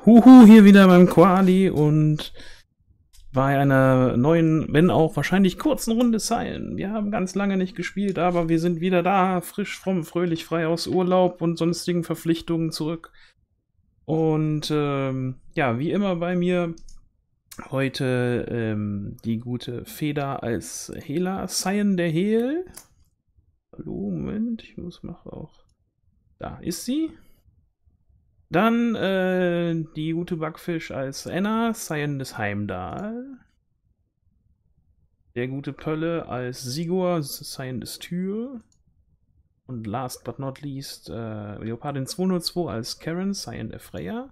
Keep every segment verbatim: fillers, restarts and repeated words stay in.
Huhu, hier wieder beim Quali und bei einer neuen, wenn auch wahrscheinlich kurzen Runde Cyan. Wir haben ganz lange nicht gespielt, aber wir sind wieder da, frisch, fromm, fröhlich, frei aus Urlaub und sonstigen Verpflichtungen zurück. Und ähm, ja, wie immer bei mir heute ähm, die gute Feda als Hela, Cyan der Hel. Hallo, Moment, ich muss machen auch. Da ist sie. Dann äh, die gute Backfisch als Anna, Cyan des Heimdall. Der gute Pölle als Sigurd, Cyan des Tür. Und last but not least äh, Leopardin zweihundertzwei als Karen, Cyan der Freya.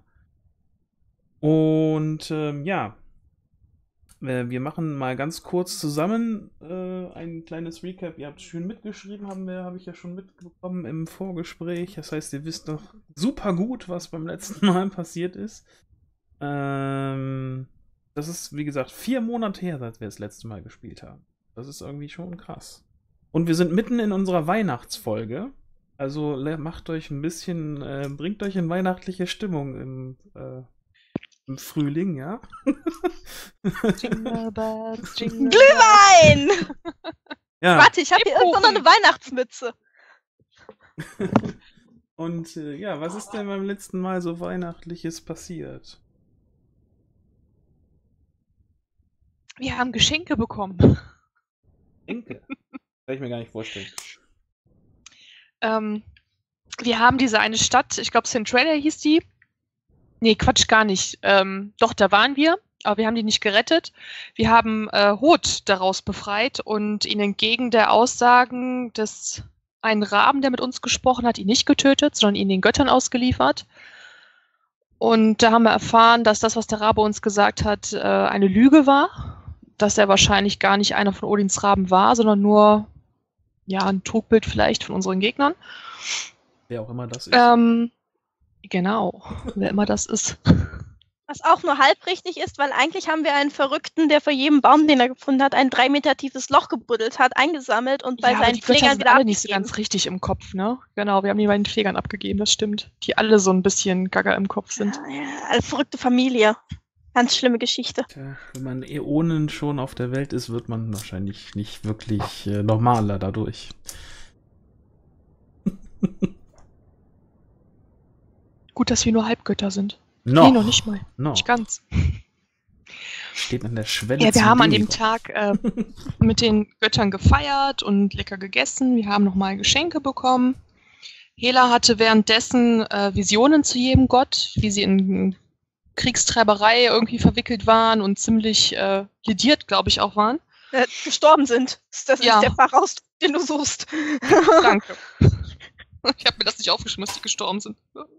Und ähm, ja, wir machen mal ganz kurz zusammen äh, ein kleines Recap. Ihr habt schön mitgeschrieben, haben wir, habe ich ja schon mitbekommen im Vorgespräch. Das heißt, ihr wisst noch super gut, was beim letzten Mal passiert ist. Ähm, das ist, wie gesagt, vier Monate her, seit wir das letzte Mal gespielt haben. Das ist irgendwie schon krass. Und wir sind mitten in unserer Weihnachtsfolge. Also macht euch ein bisschen, äh, bringt euch in weihnachtliche Stimmung im äh, Im Frühling, ja? Jingle bells, jingle Glühwein! Ja. Warte, ich habe hier irgendwo noch eine Weihnachtsmütze. Und äh, ja, was ist denn beim letzten Mal so Weihnachtliches passiert? Wir haben Geschenke bekommen. Enkel? Kann ich mir gar nicht vorstellen. Ähm, wir haben diese eine Stadt, ich glaube Centralia hieß die. Nee, Quatsch, gar nicht. Ähm, doch, da waren wir, aber wir haben die nicht gerettet. Wir haben äh, Hoth daraus befreit und ihn entgegen der Aussagen des einen Raben, der mit uns gesprochen hat, ihn nicht getötet, sondern ihn den Göttern ausgeliefert. Und da haben wir erfahren, dass das, was der Rabe uns gesagt hat, äh, eine Lüge war. Dass er wahrscheinlich gar nicht einer von Odins Raben war, sondern nur ja ein Trugbild vielleicht von unseren Gegnern. Wer auch immer das ist. Ähm, Genau, wer immer das ist. Was auch nur halb richtig ist, weil eigentlich haben wir einen Verrückten, der vor jedem Baum, den er gefunden hat, ein drei Meter tiefes Loch gebuddelt hat, eingesammelt und bei ja, aber seinen die Götter Pflegern sind wieder alle abgegeben. nicht so ganz richtig im Kopf, ne? Genau, wir haben die bei den Pflegern abgegeben, das stimmt. Die alle so ein bisschen gaga im Kopf sind. Ja, ja, eine verrückte Familie. Ganz schlimme Geschichte. Tja, wenn man Äonen schon auf der Welt ist, wird man wahrscheinlich nicht wirklich äh, normaler dadurch. Gut, dass wir nur Halbgötter sind. Noch. Nee, noch nicht mal. Noch. Nicht ganz. Steht an der Schwelle. Ja, wir zum haben an dem Demiurg. Tag äh, mit den Göttern gefeiert und lecker gegessen. Wir haben nochmal Geschenke bekommen. Hela hatte währenddessen äh, Visionen zu jedem Gott, wie sie in Kriegstreiberei irgendwie verwickelt waren und ziemlich äh, lidiert, glaube ich, auch waren. Äh, gestorben sind. Das Ja. ist der Fachausdruck, den du suchst. Danke. Ich habe mir das nicht aufgeschrieben, dass die gestorben sind.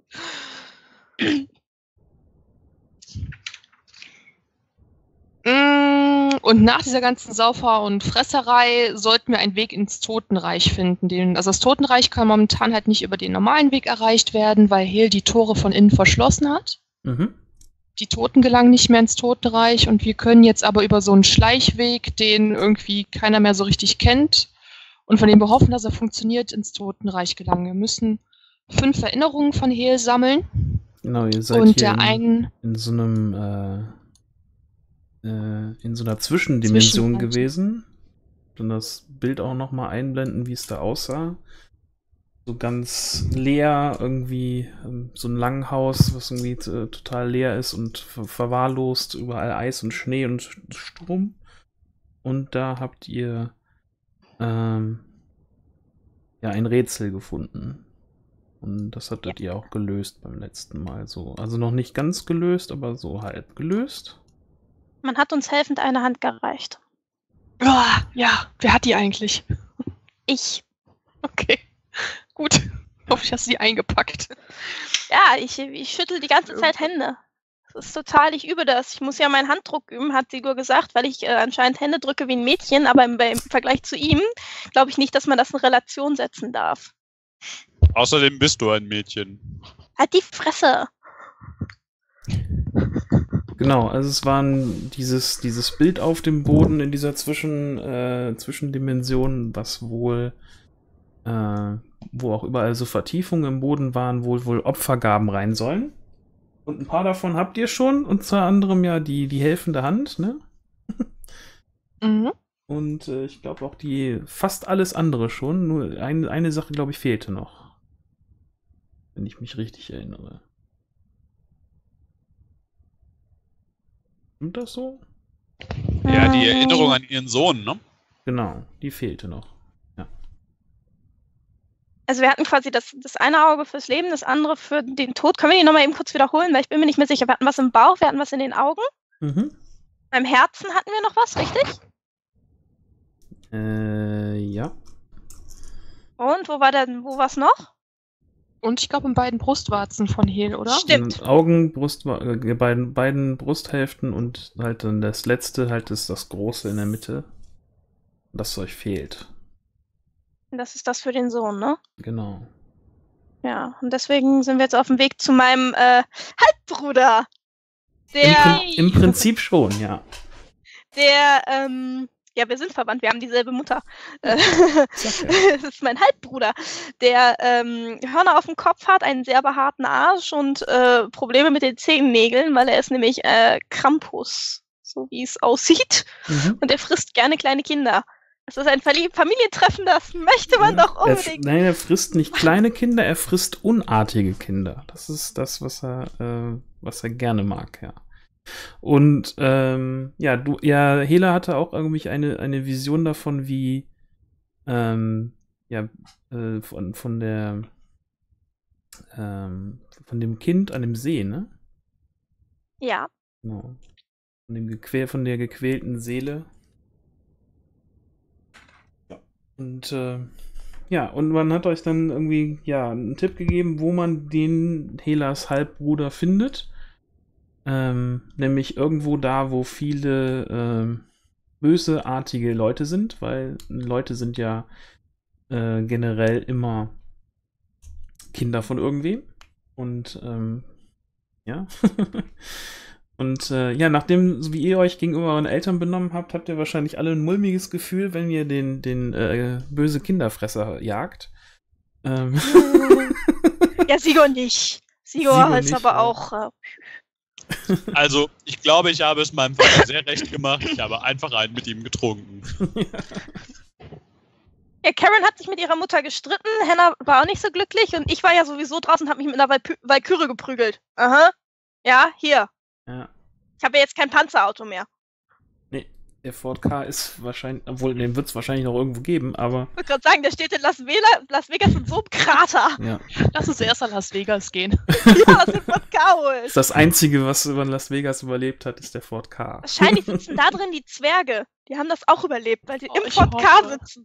Und nach dieser ganzen Saufer- und Fresserei sollten wir einen Weg ins Totenreich finden. Den, also das Totenreich kann momentan halt nicht über den normalen Weg erreicht werden, weil Hel die Tore von innen verschlossen hat. Mhm. Die Toten gelangen nicht mehr ins Totenreich und wir können jetzt aber über so einen Schleichweg, den irgendwie keiner mehr so richtig kennt und von dem wir hoffen, dass er funktioniert, ins Totenreich gelangen. Wir müssen fünf Erinnerungen von Hel sammeln. Genau, ihr seid Und hier der in, einen in so einem äh, äh, in so einer Zwischendimension Zwischenreich. gewesen. Dann das Bild auch nochmal einblenden, wie es da aussah. So ganz leer, irgendwie ähm, so ein Langhaus, was irgendwie äh, total leer ist und ver verwahrlost, überall Eis und Schnee und Sturm. Und da habt ihr ähm, ja ein Rätsel gefunden. Und das hattet ihr auch gelöst beim letzten Mal so. Also noch nicht ganz gelöst, aber so halb gelöst. Man hat uns helfend eine Hand gereicht. Oh, ja, wer hat die eigentlich? Ich. Okay, gut. Hoffe ich, hast du die eingepackt. Ja, ich, ich schüttel die ganze Zeit Hände. Das ist total, ich übe das. Ich muss ja meinen Handdruck üben, hat Sigur gesagt, weil ich äh, anscheinend Hände drücke wie ein Mädchen, aber im, im Vergleich zu ihm glaube ich nicht, dass man das in Relation setzen darf. Außerdem bist du ein Mädchen. Halt die Fresse! Genau, also es war dieses, dieses Bild auf dem Boden in dieser Zwischen, äh, Zwischendimension, was wohl, äh, wo auch überall so Vertiefungen im Boden waren, wo wohl Opfergaben rein sollen. Und ein paar davon habt ihr schon, und zwar anderem ja die, die helfende Hand, ne? Mhm. Und äh, ich glaube auch die fast alles andere schon. Nur ein, eine Sache, glaube ich, fehlte noch. Wenn ich mich richtig erinnere. Stimmt das so? Ja, die Erinnerung an ihren Sohn, ne? Genau, die fehlte noch. Also wir hatten quasi das, das eine Auge fürs Leben, das andere für den Tod. Können wir die nochmal eben kurz wiederholen? Weil ich bin mir nicht mehr sicher. Wir hatten was im Bauch, wir hatten was in den Augen. Mhm. Beim Herzen hatten wir noch was, richtig? Äh, ja. Und wo war denn, wo war's noch? Und ich glaube in beiden Brustwarzen von Hel, oder? Stimmt. Und Augen, Brust, äh, beiden, beiden Brusthälften und halt dann das letzte halt ist das große in der Mitte. Das euch fehlt. Das ist das für den Sohn, ne? Genau. Ja, und deswegen sind wir jetzt auf dem Weg zu meinem äh, Halbbruder. Im, Der, Prin Im Prinzip schon, ja. der, ähm, ja, wir sind verwandt, wir haben dieselbe Mutter. Äh, Sag ja. Das ist mein Halbbruder, der ähm, Hörner auf dem Kopf hat, einen sehr behaarten Arsch und äh, Probleme mit den Zehennägeln, weil er ist nämlich äh, Krampus, so wie es aussieht. Mhm. Und er frisst gerne kleine Kinder. Das ist ein Verlie- Familientreffen, das möchte man doch Er, unbedingt. nein, er frisst nicht kleine Kinder, er frisst unartige Kinder. Das ist das, was er, äh, was er gerne mag, ja. Und ähm, ja, du, ja, Hela hatte auch irgendwie eine, eine Vision davon, wie ähm, ja, äh, von, von der ähm, von dem Kind an dem See, ne? Ja. Genau. Von dem gequäl, von der gequälten Seele. Ja. Und äh, ja, und man hat euch dann irgendwie ja einen Tipp gegeben, wo man den Helas Halbbruder findet. Ähm, nämlich irgendwo da, wo viele ähm, böseartige Leute sind, weil Leute sind ja äh, generell immer Kinder von irgendwem. Und ähm, ja. Und äh, ja, nachdem, so wie ihr euch gegenüber euren Eltern benommen habt, habt ihr wahrscheinlich alle ein mulmiges Gefühl, wenn ihr den, den äh, böse Kinderfresser jagt. Ähm. Ja, Sigor nicht. Sigor, Sigor ist nicht, aber ja. auch. Äh, Also, ich glaube, ich habe es meinem Vater sehr recht gemacht. Ich habe einfach einen mit ihm getrunken. Ja, Karen hat sich mit ihrer Mutter gestritten, Hannah war auch nicht so glücklich und ich war ja sowieso draußen und habe mich mit einer Walpü- Walküre geprügelt. Aha. Ja, hier. Ja. Ich habe ja jetzt kein Panzerauto mehr. Nee, der Ford K ist wahrscheinlich, obwohl, den wird es wahrscheinlich noch irgendwo geben, aber Ich wollte gerade sagen, der steht in Las, Vela, Las Vegas in so einem Krater. ja. Lass uns erst nach Las Vegas gehen. Ja, lass den Ford K holen. Ist das Einzige, was über Las Vegas überlebt hat, ist der Ford K. Wahrscheinlich sitzen da drin die Zwerge. Die haben das auch überlebt, weil die Oh, im ich Ford K hoffe. sitzen.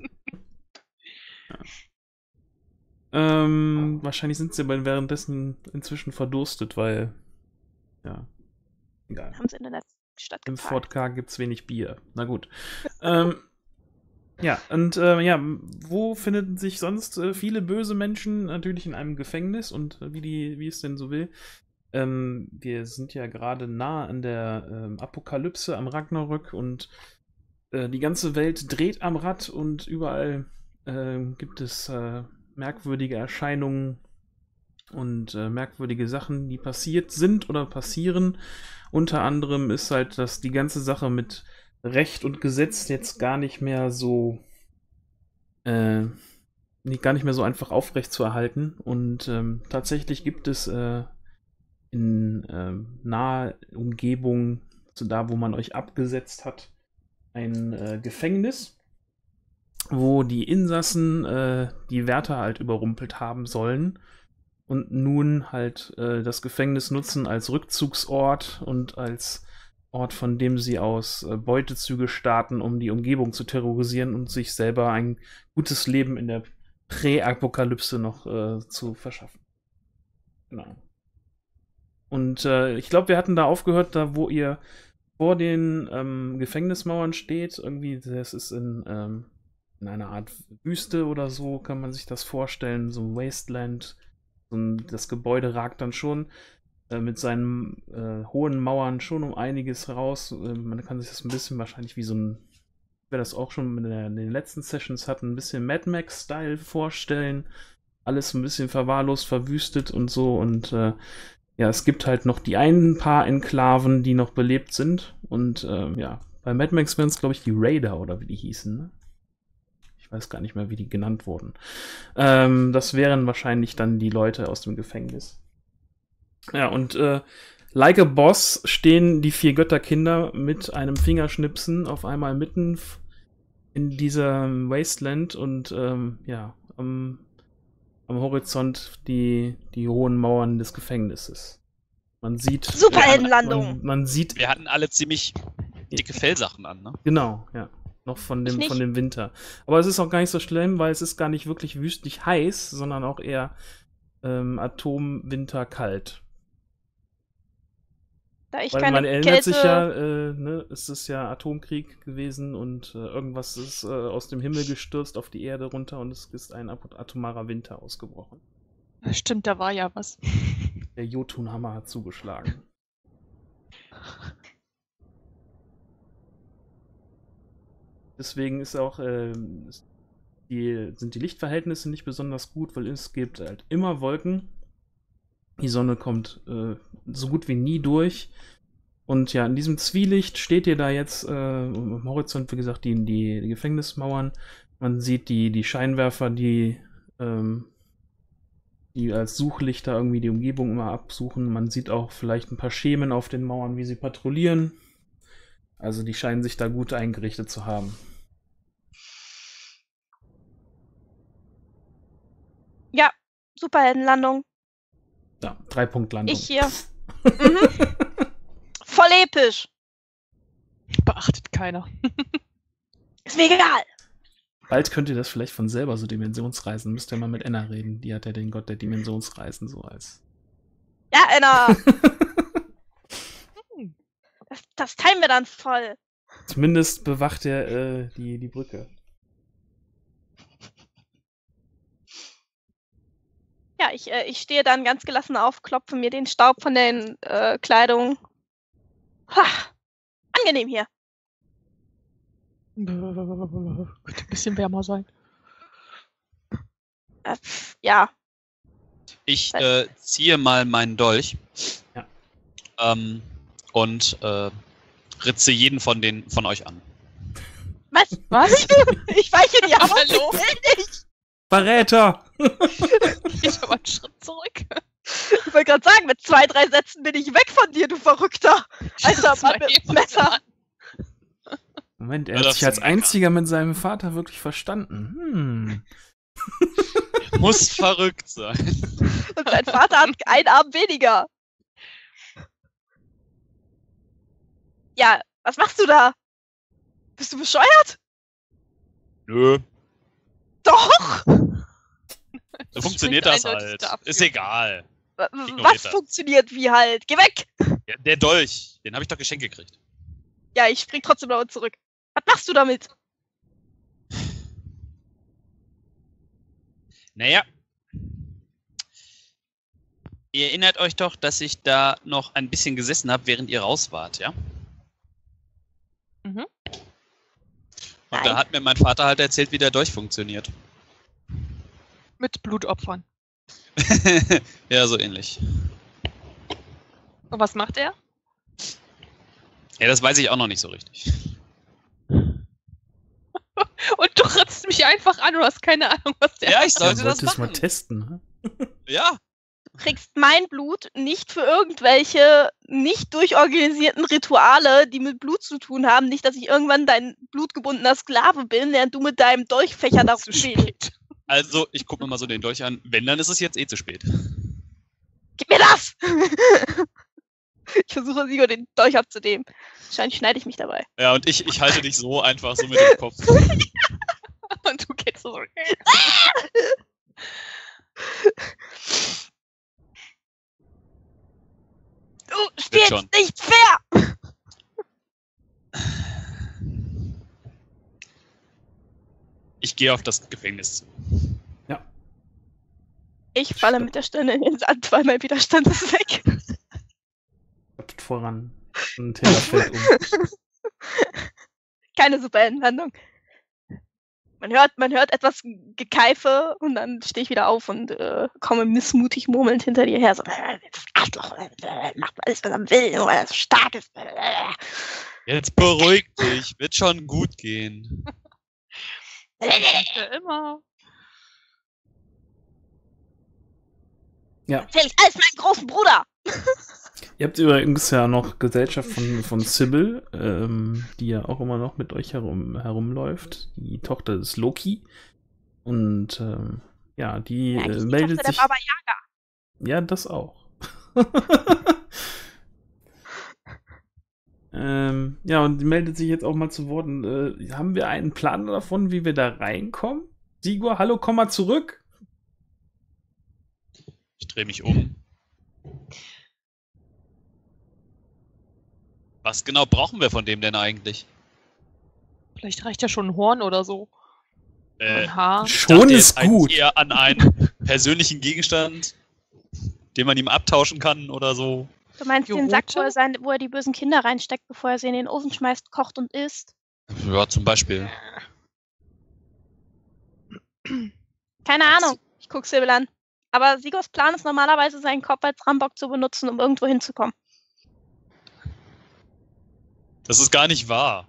Ähm, wahrscheinlich sind sie aber währenddessen inzwischen verdurstet, weil, ja, egal. Haben sie in der letzten Stadt Im geparkt. Ford K gibt's wenig Bier. Na gut. ähm, ja, und äh, ja, wo finden sich sonst äh, viele böse Menschen? Natürlich in einem Gefängnis und äh, wie, die, wie es denn so will. Ähm, wir sind ja gerade nah an der ähm, Apokalypse, am Ragnarök und äh, die ganze Welt dreht am Rad und überall äh, gibt es äh, merkwürdige Erscheinungen und äh, merkwürdige Sachen, die passiert sind oder passieren. Unter anderem ist halt, dass die ganze Sache mit Recht und Gesetz jetzt gar nicht mehr so äh, nicht, gar nicht mehr so einfach aufrecht zu erhalten. Und ähm, tatsächlich gibt es äh, in äh, naher Umgebung, zu da, wo man euch abgesetzt hat, ein äh, Gefängnis, wo die Insassen äh, die Wärter halt überrumpelt haben sollen und nun halt äh, das Gefängnis nutzen als Rückzugsort und als Ort, von dem sie aus äh, Beutezüge starten, um die Umgebung zu terrorisieren und sich selber ein gutes Leben in der Prä-Apokalypse noch äh, zu verschaffen. Genau. Und äh, ich glaube, wir hatten da aufgehört, da wo ihr vor den ähm, Gefängnismauern steht. Irgendwie, das ist in, ähm, in einer Art Wüste oder so, kann man sich das vorstellen. So ein Wasteland. So ein, das Gebäude ragt dann schon äh, mit seinen äh, hohen Mauern schon um einiges raus. Äh, man kann sich das ein bisschen wahrscheinlich wie so ein, wer das auch schon in, der, in den letzten Sessions hat, ein bisschen Mad Max-Style vorstellen. Alles ein bisschen verwahrlost, verwüstet und so. Und äh, ja, es gibt halt noch die ein paar Enklaven, die noch belebt sind. Und ähm, ja, bei Mad Max wären es, glaube ich, die Raider oder wie die hießen. Ne? Ich weiß gar nicht mehr, wie die genannt wurden. Ähm, das wären wahrscheinlich dann die Leute aus dem Gefängnis. Ja, und äh, like a Boss stehen die vier Götterkinder mit einem Fingerschnipsen auf einmal mitten in diesem Wasteland und ähm, ja, am, am Horizont die, die hohen Mauern des Gefängnisses. Man sieht... Superheldenlandung! Man, man sieht... Wir hatten alle ziemlich dicke Fellsachen an, ne? Genau, ja. Noch von dem, Ich von nicht. dem Winter. Aber es ist auch gar nicht so schlimm, weil es ist gar nicht wirklich wüstlich heiß, sondern auch eher ähm, Atomwinter kalt. Da ich Weil keine man erinnert Kälte... sich ja, äh, ne, es ist ja Atomkrieg gewesen und äh, irgendwas ist äh, aus dem Himmel gestürzt auf die Erde runter und es ist ein ap- atomarer Winter ausgebrochen. Stimmt, da war ja was. Der Jotunhammer hat zugeschlagen. Deswegen ist auch, äh, ist die, sind die Lichtverhältnisse nicht besonders gut, weil es gibt halt immer Wolken. Die Sonne kommt äh, so gut wie nie durch. Und ja, in diesem Zwielicht steht ihr da jetzt äh, am Horizont, wie gesagt, die, die, die Gefängnismauern. Man sieht die, die Scheinwerfer, die, ähm, die als Suchlichter irgendwie die Umgebung immer absuchen. Man sieht auch vielleicht ein paar Schemen auf den Mauern, wie sie patrouillieren. Also die scheinen sich da gut eingerichtet zu haben. Ja, Superheldenlandung. Ja, Drei-Punkt-Landung. Ich hier. Mhm. Voll episch. Beachtet keiner. Ist mir egal. Bald könnt ihr das vielleicht von selber, so Dimensionsreisen. Müsst ihr mal mit Enna reden. Die hat ja den Gott der Dimensionsreisen so als. Ja, Anna. Das, das teilen wir dann voll. Zumindest bewacht er äh, die, die Brücke. Ja, ich, äh, ich stehe dann ganz gelassen auf, klopfe mir den Staub von den äh, Kleidung. Ha, angenehm hier. Könnte ein bisschen wärmer sein. Äh, pf, ja, Ich äh, ziehe mal meinen Dolch Ja. ähm, und äh, ritze jeden von den von euch an. was? Was? Ich weiche dir auf. Hallo? Ich will nicht. Verräter! Ich aber einen Schritt zurück. Ich wollte gerade sagen, mit zwei, drei Sätzen bin ich weg von dir, du Verrückter. Alter, Das war Mann mit dem jemand Messer. an. Moment, er Ja, hat das sich als ist meckern. einziger mit seinem Vater wirklich verstanden. Hm. Muss verrückt sein. Und sein Vater hat einen Arm weniger. Ja, was machst du da? Bist du bescheuert? Nö. Doch! So funktioniert das spricht eindeutig halt. dafür. Ist egal. W- Ignoriert Was das. funktioniert wie halt? Geh weg! Ja, der Dolch, den habe ich doch geschenkt gekriegt. Ja, ich spring trotzdem nach unten zurück. Was machst du damit? Naja. Ihr erinnert euch doch, dass ich da noch ein bisschen gesessen habe, während ihr raus wart, ja? Mhm. Und Nein. da hat mir mein Vater halt erzählt, wie der Dolch funktioniert. Mit Blutopfern. Ja, so ähnlich. Und was macht er? Ja, das weiß ich auch noch nicht so richtig. Und du ritzt mich einfach an, du hast keine Ahnung, was der Ja, ich Er sollte das wollte es mal machen. testen. Ne? Ja, Du kriegst mein Blut nicht für irgendwelche nicht durchorganisierten Rituale, die mit Blut zu tun haben. Nicht, dass ich irgendwann dein blutgebundener Sklave bin, während du mit deinem Dolchfächer da zu rumspielst. spät. also ich gucke mir mal so den Dolch an. Wenn, dann ist es jetzt eh zu spät. Gib mir das! Ich versuche Sigo den Dolch abzunehmen. Wahrscheinlich schneide ich mich dabei. Ja, und ich, ich halte dich so einfach so mit dem Kopf. Und du gehst so. Du spielst schon. nicht fair! Ich gehe auf das Gefängnis zu. Ich falle mit der Stirn in den Sand, weil mein Widerstand ist weg. Köpft voran. Ein Teller fällt um. Keine Superheldenlandung. Man hört, man hört etwas Gekeife und dann stehe ich wieder auf und äh, komme missmutig murmelnd hinter dir her. So, äh, das Arschloch, äh, macht alles, was er will, nur weil er so stark ist. Äh. Jetzt beruhig dich, wird schon gut gehen. Für immer. Ja. Erzähl ich alles meinem großen Bruder! Ihr habt übrigens ja noch Gesellschaft von, von Sybil, ähm, die ja auch immer noch mit euch herum, herumläuft. Die Tochter des Loki. Und ähm, ja, die, ja, äh, die meldet Tochter sich. Der Baba Yaga. Ja, das auch. ähm, ja, und die meldet sich jetzt auch mal zu Worten. Äh, haben wir einen Plan davon, wie wir da reinkommen? Sigur, hallo, komm mal zurück. Ich drehe mich um. Was genau brauchen wir von dem denn eigentlich? Vielleicht reicht ja schon ein Horn oder so. Äh, ein Haar. Schon ist gut. Eher an einen persönlichen Gegenstand, den man ihm abtauschen kann oder so. Du meinst den Joghurte? Sack, wo er, sein, wo er die bösen Kinder reinsteckt, bevor er sie in den Ofen schmeißt, kocht und isst? Ja, zum Beispiel. Keine Ahnung. Ich guck Sybil an. Aber Sigurs Plan ist normalerweise, seinen Kopf als Rambock zu benutzen, um irgendwo hinzukommen. Das ist gar nicht wahr.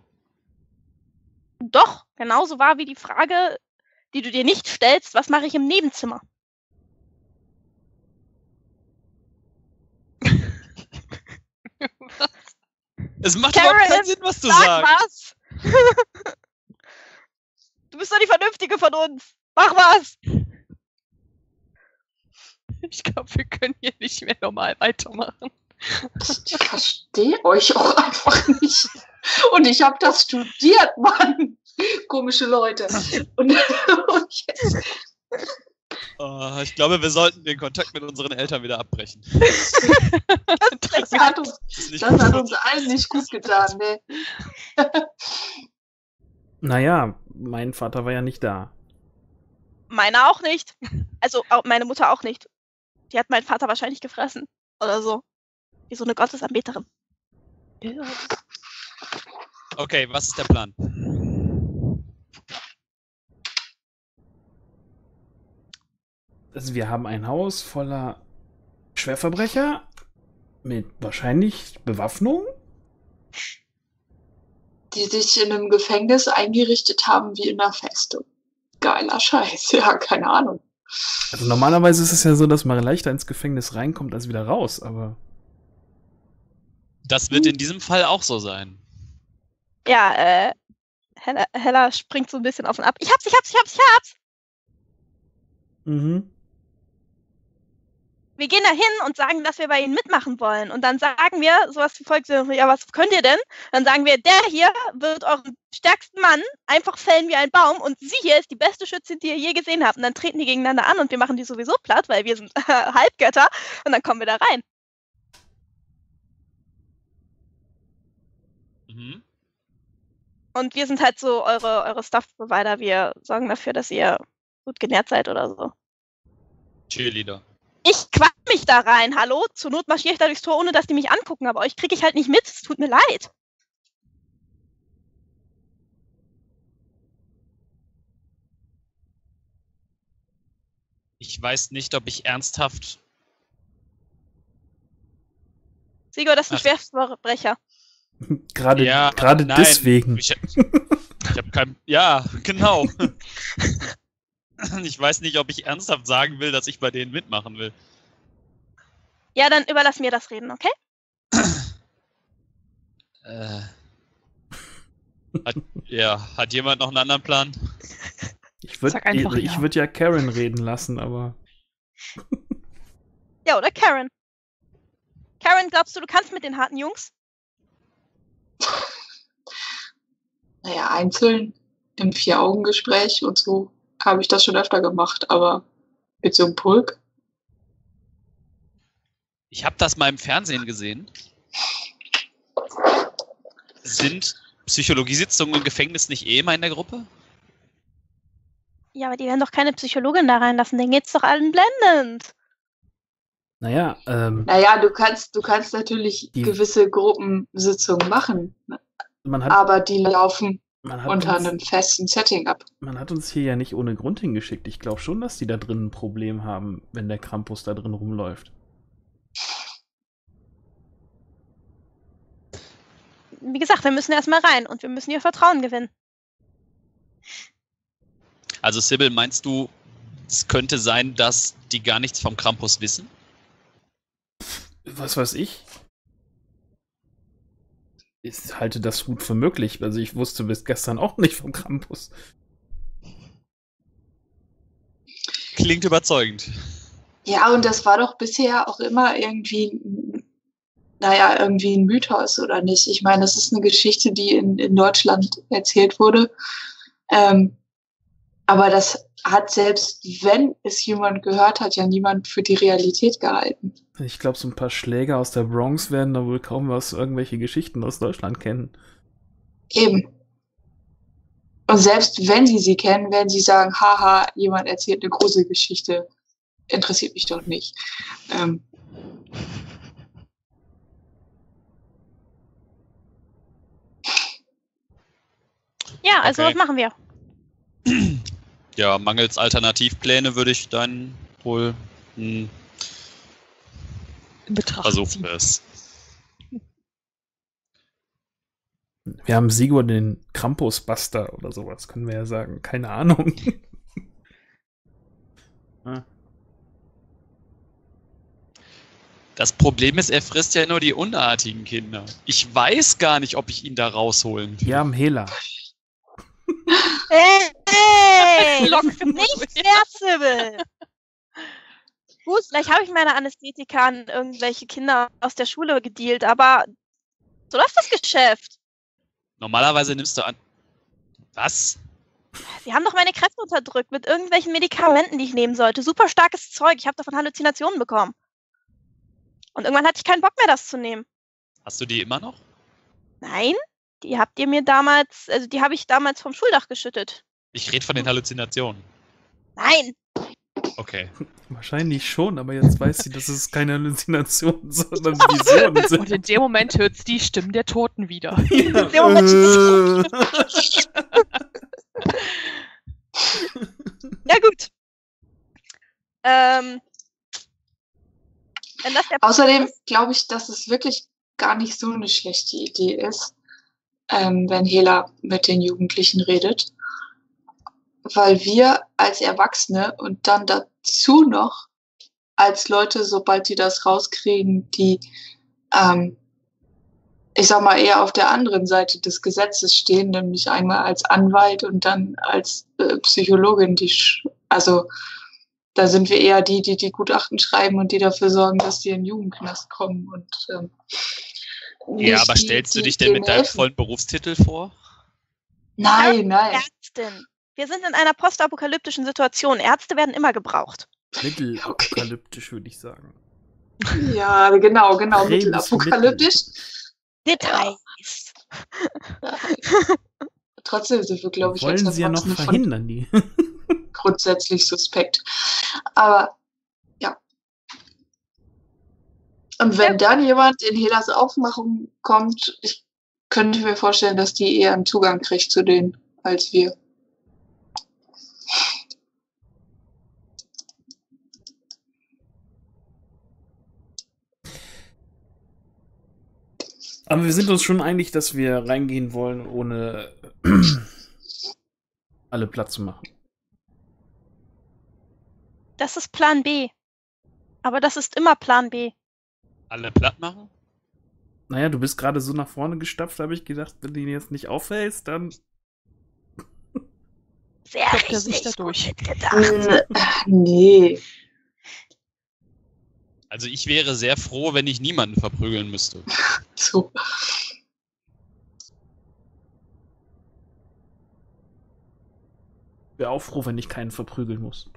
Doch, genauso wahr wie die Frage, die du dir nicht stellst, was mache ich im Nebenzimmer? Es macht Karen, überhaupt keinen Sinn, was du Sag sagst. was! Du bist doch die Vernünftige von uns! Mach was! Ich glaube, wir können hier nicht mehr normal weitermachen. Ich verstehe euch auch einfach nicht. Und ich habe das studiert, Mann. Komische Leute. Und, und jetzt. Uh, ich glaube, wir sollten den Kontakt mit unseren Eltern wieder abbrechen. Das hat uns, das das hat uns allen nicht gut getan, ne? Naja, mein Vater war ja nicht da. Meine auch nicht. Also auch meine Mutter auch nicht. Die hat meinen Vater wahrscheinlich gefressen. Oder so. Wie so eine Gottesanbeterin. Ja. Okay, was ist der Plan? Also wir haben ein Haus voller Schwerverbrecher mit wahrscheinlich Bewaffnung. Die sich in einem Gefängnis eingerichtet haben wie in einer Festung. Geiler Scheiß, ja, keine Ahnung. Also normalerweise ist es ja so, dass man leichter ins Gefängnis reinkommt als wieder raus, aber... Das wird in diesem Fall auch so sein. Ja, äh, Hella, Hella springt so ein bisschen auf und ab. Ich hab's, ich hab's, ich hab's, ich hab's! Mhm. Wir gehen da hin und sagen, dass wir bei ihnen mitmachen wollen. Und dann sagen wir sowas wie folgt, ja, was könnt ihr denn? Dann sagen wir, der hier wird euren stärksten Mann einfach fällen wie ein Baum und sie hier ist die beste Schützin, die ihr je gesehen habt. Und dann treten die gegeneinander an und wir machen die sowieso platt, weil wir sind Halbgötter und dann kommen wir da rein. Mhm. Und wir sind halt so eure, eure Stuff-Provider. Wir sorgen dafür, dass ihr gut genährt seid oder so. Cheerleader. Ich quatsch mich da rein, hallo? Zur Not marschiere ich da durchs Tor, ohne dass die mich angucken, aber euch kriege ich halt nicht mit. Es tut mir leid. Ich weiß nicht, ob ich ernsthaft... Sigur, das ist ein Ach. Schwerverbrecher. Gerade Ja, gerade nein. deswegen. Ich, ich habe kein... Ja, genau. Ich weiß nicht, ob ich ernsthaft sagen will, dass ich bei denen mitmachen will. Ja, dann überlass mir das Reden, okay? Äh, hat, ja, hat jemand noch einen anderen Plan? Ich würde Sag einfach ich ja. würd ja Karen reden lassen, aber... Ja, oder Karen? Karen, glaubst du, du kannst mit den harten Jungs? Naja, einzeln im Vier-Augen-Gespräch und so habe ich das schon öfter gemacht, aber mit so einem Pulk. Ich habe das mal im Fernsehen gesehen. Sind Psychologiesitzungen im Gefängnis nicht eh immer in der Gruppe? Ja, aber die werden doch keine Psychologin da reinlassen, denen geht's doch allen blendend. Naja, ähm, Naja, du kannst, du kannst natürlich Die- gewisse Gruppensitzungen machen, man hat... aber die laufen Man hat, unter uns, einem festen Setting ab. man hat uns hier ja nicht ohne Grund hingeschickt. Ich glaube schon, dass die da drin ein Problem haben, wenn der Krampus da drin rumläuft. Wie gesagt, wir müssen erstmal rein und wir müssen ihr Vertrauen gewinnen. Also Sybil, meinst du, es könnte sein, dass die gar nichts vom Krampus wissen? Was weiß ich? Ich halte das gut für möglich. Also ich wusste bis gestern auch nicht vom Krampus. Klingt überzeugend. Ja, und das war doch bisher auch immer irgendwie, naja, irgendwie ein Mythos, oder nicht? Ich meine, das ist eine Geschichte, die in, in Deutschland erzählt wurde. Ähm, aber das hat, selbst wenn es jemand gehört hat, ja niemand für die Realität gehalten. Ich glaube, so ein paar Schläger aus der Bronx werden da wohl kaum was, irgendwelche Geschichten aus Deutschland kennen. Eben. Und selbst wenn sie sie kennen, werden sie sagen, haha, jemand erzählt eine Gruselgeschichte. Interessiert mich doch nicht. Ähm. Ja, also Okay. was machen wir? Ja, mangels Alternativpläne würde ich dann wohl hm, In Betracht versuchen ziehen. es. Wir haben Sigurd den Krampusbuster oder sowas, können wir ja sagen. Keine Ahnung. ah. Das Problem ist, er frisst ja nur die unartigen Kinder. Ich weiß gar nicht, ob ich ihn da rausholen will. Wir haben Hela. Hey, hey Lock nicht mehr, Sybil. Gut, vielleicht habe ich meine Anästhetika an irgendwelche Kinder aus der Schule gedealt, aber so läuft das Geschäft. Normalerweise nimmst du an... Was? Sie haben doch meine Kräfte unterdrückt mit irgendwelchen Medikamenten, die ich nehmen sollte. Super starkes Zeug. Ich habe davon Halluzinationen bekommen. Und irgendwann hatte ich keinen Bock mehr, das zu nehmen. Hast du die immer noch? Nein, die habt ihr mir damals, also die habe ich damals vom Schuldach geschüttet. Ich rede von den Halluzinationen. Nein, Okay. Wahrscheinlich schon, aber jetzt weiß sie, dass es keine Halluzinationen, sondern Visionen Und sind. in dem Moment hört sie die Stimmen der Toten wieder. in dem Moment ja gut. Ähm, wenn das der Außerdem glaube ich, dass es wirklich gar nicht so eine schlechte Idee ist, ähm, wenn Hela mit den Jugendlichen redet. Weil wir als Erwachsene und dann dazu noch als Leute, sobald die das rauskriegen, die, ähm, ich sag mal, eher auf der anderen Seite des Gesetzes stehen, nämlich einmal als Anwalt und dann als äh, Psychologin, die, sch- also da sind wir eher die, die die Gutachten schreiben und die dafür sorgen, dass die in den Jugendknast kommen. Und, ähm, Ja, nicht aber die, stellst du die dich denn mit denen deinem helfen. vollen Berufstitel vor? Nein, nein. Ärztin. Wir sind in einer postapokalyptischen Situation. Ärzte werden immer gebraucht. Mittelapokalyptisch, würde ich sagen. Ja, genau, genau. Dreh bis Mittelapokalyptisch. Details. Trotzdem sind wir, glaube ich, als Wollen sie ja noch Erwachsene von verhindern, die. grundsätzlich suspekt. Aber ja. Und wenn dann jemand in Helas Aufmachung kommt, ich könnte mir vorstellen, dass die eher einen Zugang kriegt zu denen als wir. Aber wir sind uns schon einig, dass wir reingehen wollen, ohne alle platt zu machen. Das ist Plan B. Aber das ist immer Plan B. Alle platt machen? Naja, du bist gerade so nach vorne gestapft, habe ich gedacht, wenn du ihn jetzt nicht aufhältst, dann... Sehr Klopft er sich richtig da durch. gut gedacht. Nee. Also ich wäre sehr froh, wenn ich niemanden verprügeln müsste. So. Wäre auch froh, wenn ich keinen verprügeln muss.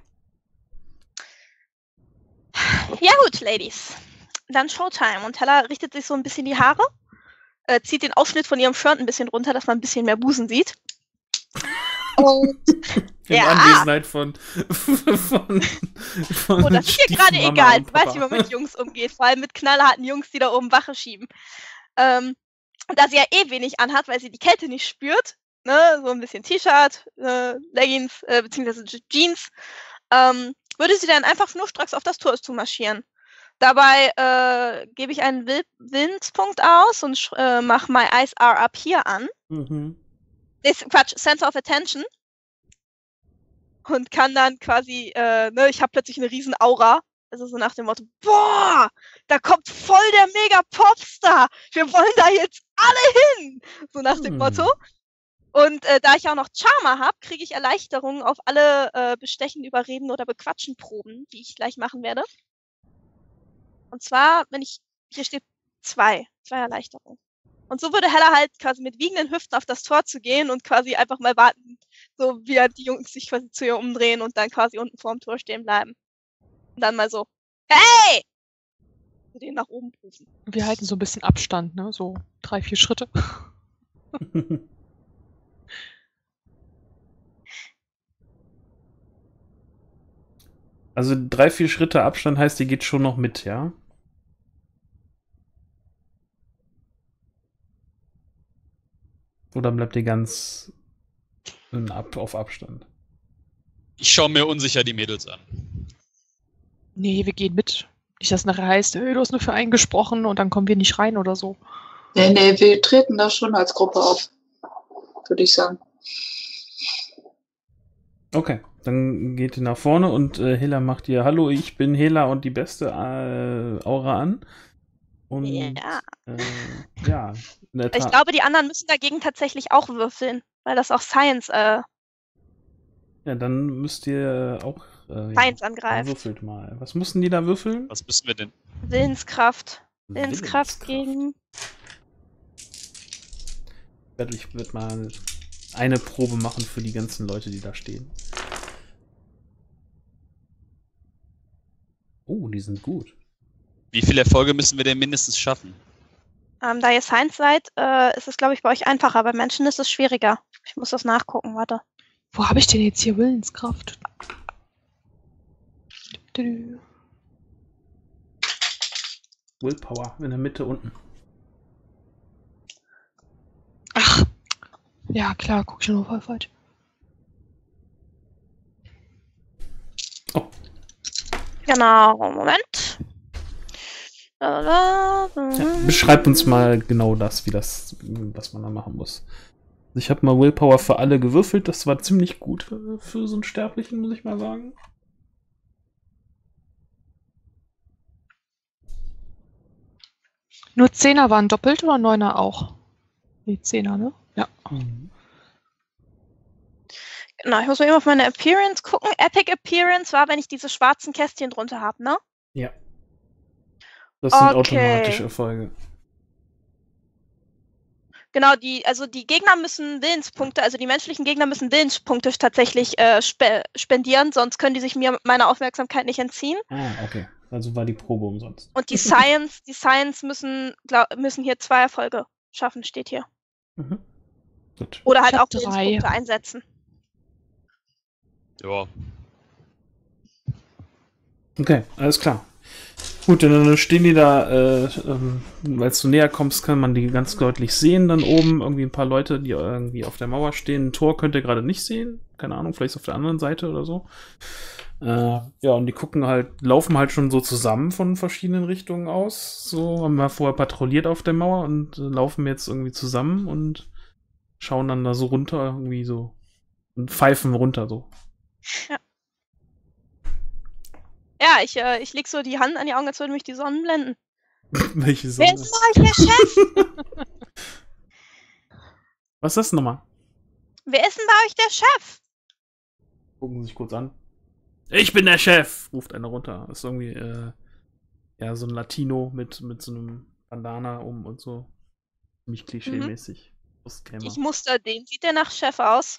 Ja gut, Ladies. Dann Showtime. Und Hella richtet sich so ein bisschen die Haare, äh, zieht den Ausschnitt von ihrem Shirt ein bisschen runter, dass man ein bisschen mehr Busen sieht. Und In Ja. Anwesenheit von... von, von oh, das ist dir gerade Stiefmama egal. und Du weißt, Papa. wie man mit Jungs umgeht. Vor allem mit knallharten Jungs, die da oben Wache schieben. Ähm, und da sie ja eh wenig anhat, weil sie die Kälte nicht spürt, ne, so ein bisschen T-Shirt, äh, Leggings, äh, beziehungsweise Jeans, ähm, würde sie dann einfach schnurstracks auf das Tor zu marschieren. Dabei äh, gebe ich einen Will Willenspunkt aus und äh, mache My Eyes Are Up Here an. Mhm. Nee, Quatsch, Center of Attention. Und kann dann quasi, äh, ne, ich habe plötzlich eine riesen Aura. Also so nach dem Motto, boah, da kommt voll der Mega-Popstar. Wir wollen da jetzt alle hin. So nach dem Hm. Motto. Und äh, da ich auch noch Charmer habe, kriege ich Erleichterungen auf alle äh, Bestechen, Überreden oder Bequatschen Proben, die ich gleich machen werde. Und zwar, wenn ich, hier steht zwei, zwei Erleichterungen. Und so würde Hella halt quasi mit wiegenden Hüften auf das Tor zu gehen und quasi einfach mal warten, so wie halt die Jungs sich quasi zu ihr umdrehen und dann quasi unten vorm Tor stehen bleiben. Und dann mal so, hey! Und den nach oben rufen. Wir halten so ein bisschen Abstand, ne? So drei, vier Schritte. Also drei, vier Schritte Abstand heißt, die geht schon noch mit, ja? Oder bleibt ihr ganz in Ab auf Abstand? Ich schaue mir unsicher die Mädels an. Nee, wir gehen mit. Nicht, dass nachher heißt, hey, du hast nur für einen gesprochen und dann kommen wir nicht rein oder so. Nee, nee, wir treten da schon als Gruppe auf, würde ich sagen. Okay, dann geht ihr nach vorne und äh, Hela macht ihr Hallo, ich bin Hela und die beste äh, Aura an. Und Ja. äh, ja, in der Ich Tat. glaube, die anderen müssen dagegen tatsächlich auch würfeln, weil das auch Science, äh, Ja, dann müsst ihr auch äh, Science ja, angreift. würfelt mal. Was mussten die da würfeln? Was müssen wir denn? Willenskraft. Willenskraft gegen. Ich werde mal eine Probe machen für die ganzen Leute, die da stehen. Oh, die sind gut. Wie viele Erfolge müssen wir denn mindestens schaffen? Ähm, da ihr Science seid, äh, ist es, glaube ich, bei euch einfacher. Bei Menschen ist es schwieriger. Ich muss das nachgucken, warte. Wo habe ich denn jetzt hier Willenskraft? Dü-dü. Willpower in der Mitte unten. Ach, ja klar, guck ich nur voll falsch. Oh, Genau, Moment. Da, da, da, ja, da. beschreibt uns mal genau das, wie das, was man da machen muss. Ich habe mal Willpower für alle gewürfelt. Das war ziemlich gut für, für so einen Sterblichen, muss ich mal sagen. Nur Zehner waren doppelt oder Neuner auch? Nee, Zehner, ne? Ja. Mhm. Genau, ich muss mal eben auf meine Appearance gucken. Epic Appearance war, wenn ich diese schwarzen Kästchen drunter habe, ne? Ja. Das sind Okay. automatische Erfolge. Genau, die, also die Gegner müssen Willenspunkte, also die menschlichen Gegner müssen Willenspunkte tatsächlich äh, spe spendieren, sonst können die sich mir meiner Aufmerksamkeit nicht entziehen. Ah, okay. Also war die Probe umsonst. Und die Science, die Science müssen, glaub, müssen hier zwei Erfolge schaffen, steht hier. Mhm. Gut. Oder Ich halt hab auch drei. Willenspunkte einsetzen. Ja. Okay, alles klar. Gut, dann stehen die da, äh, ähm, als du näher kommst, kann man die ganz deutlich sehen. Dann oben irgendwie ein paar Leute, die irgendwie auf der Mauer stehen. Ein Tor könnt ihr gerade nicht sehen. Keine Ahnung, vielleicht ist auf der anderen Seite oder so. Äh, ja, und die gucken halt, laufen halt schon so zusammen von verschiedenen Richtungen aus. So haben wir vorher patrouilliert auf der Mauer und äh, laufen jetzt irgendwie zusammen und schauen dann da so runter, irgendwie so. Und pfeifen runter so. Ja, ich, äh, ich leg so die Hand an die Augen, als würde mich die Sonnen blenden. Welche Wer Sonne? ist denn bei euch der Chef? Was ist das nochmal? Wer ist denn bei euch der Chef? Gucken sich kurz an. Ich bin der Chef, ruft einer runter. Ist irgendwie, äh, ja, so ein Latino mit, mit so einem Bandana um und so. Ziemlich klischee-mäßig. Brustcreme. Ich muster den. Sieht der nach Chef aus?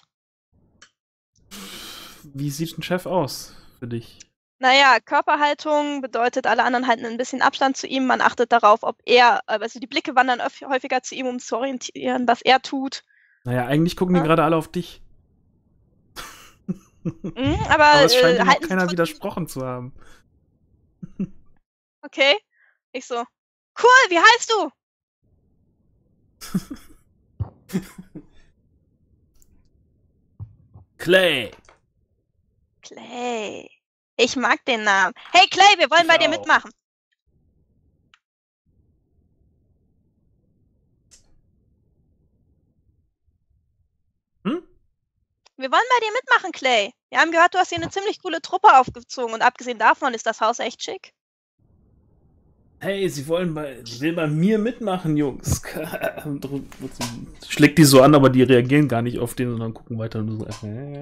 Wie sieht ein Chef aus für dich? Naja, Körperhaltung bedeutet, alle anderen halten ein bisschen Abstand zu ihm. Man achtet darauf, ob er, also die Blicke wandern öf- häufiger zu ihm, um zu orientieren, was er tut. Naja, eigentlich gucken die Ja. gerade alle auf dich. Mhm, aber Aber es scheint äh, ihm auch halten sie keiner trotzdem- widersprochen zu haben. Okay. Ich so, cool, wie heißt du? Clay. Clay. Ich mag den Namen. Hey Clay, wir wollen Ich bei dir auch. mitmachen. Hm? Wir wollen bei dir mitmachen, Clay. Wir haben gehört, du hast hier eine ziemlich coole Truppe aufgezogen und abgesehen davon ist das Haus echt schick. Hey, sie wollen bei, sie will bei mir mitmachen, Jungs. Schlägt die so an, aber die reagieren gar nicht auf den, sondern gucken weiter und so.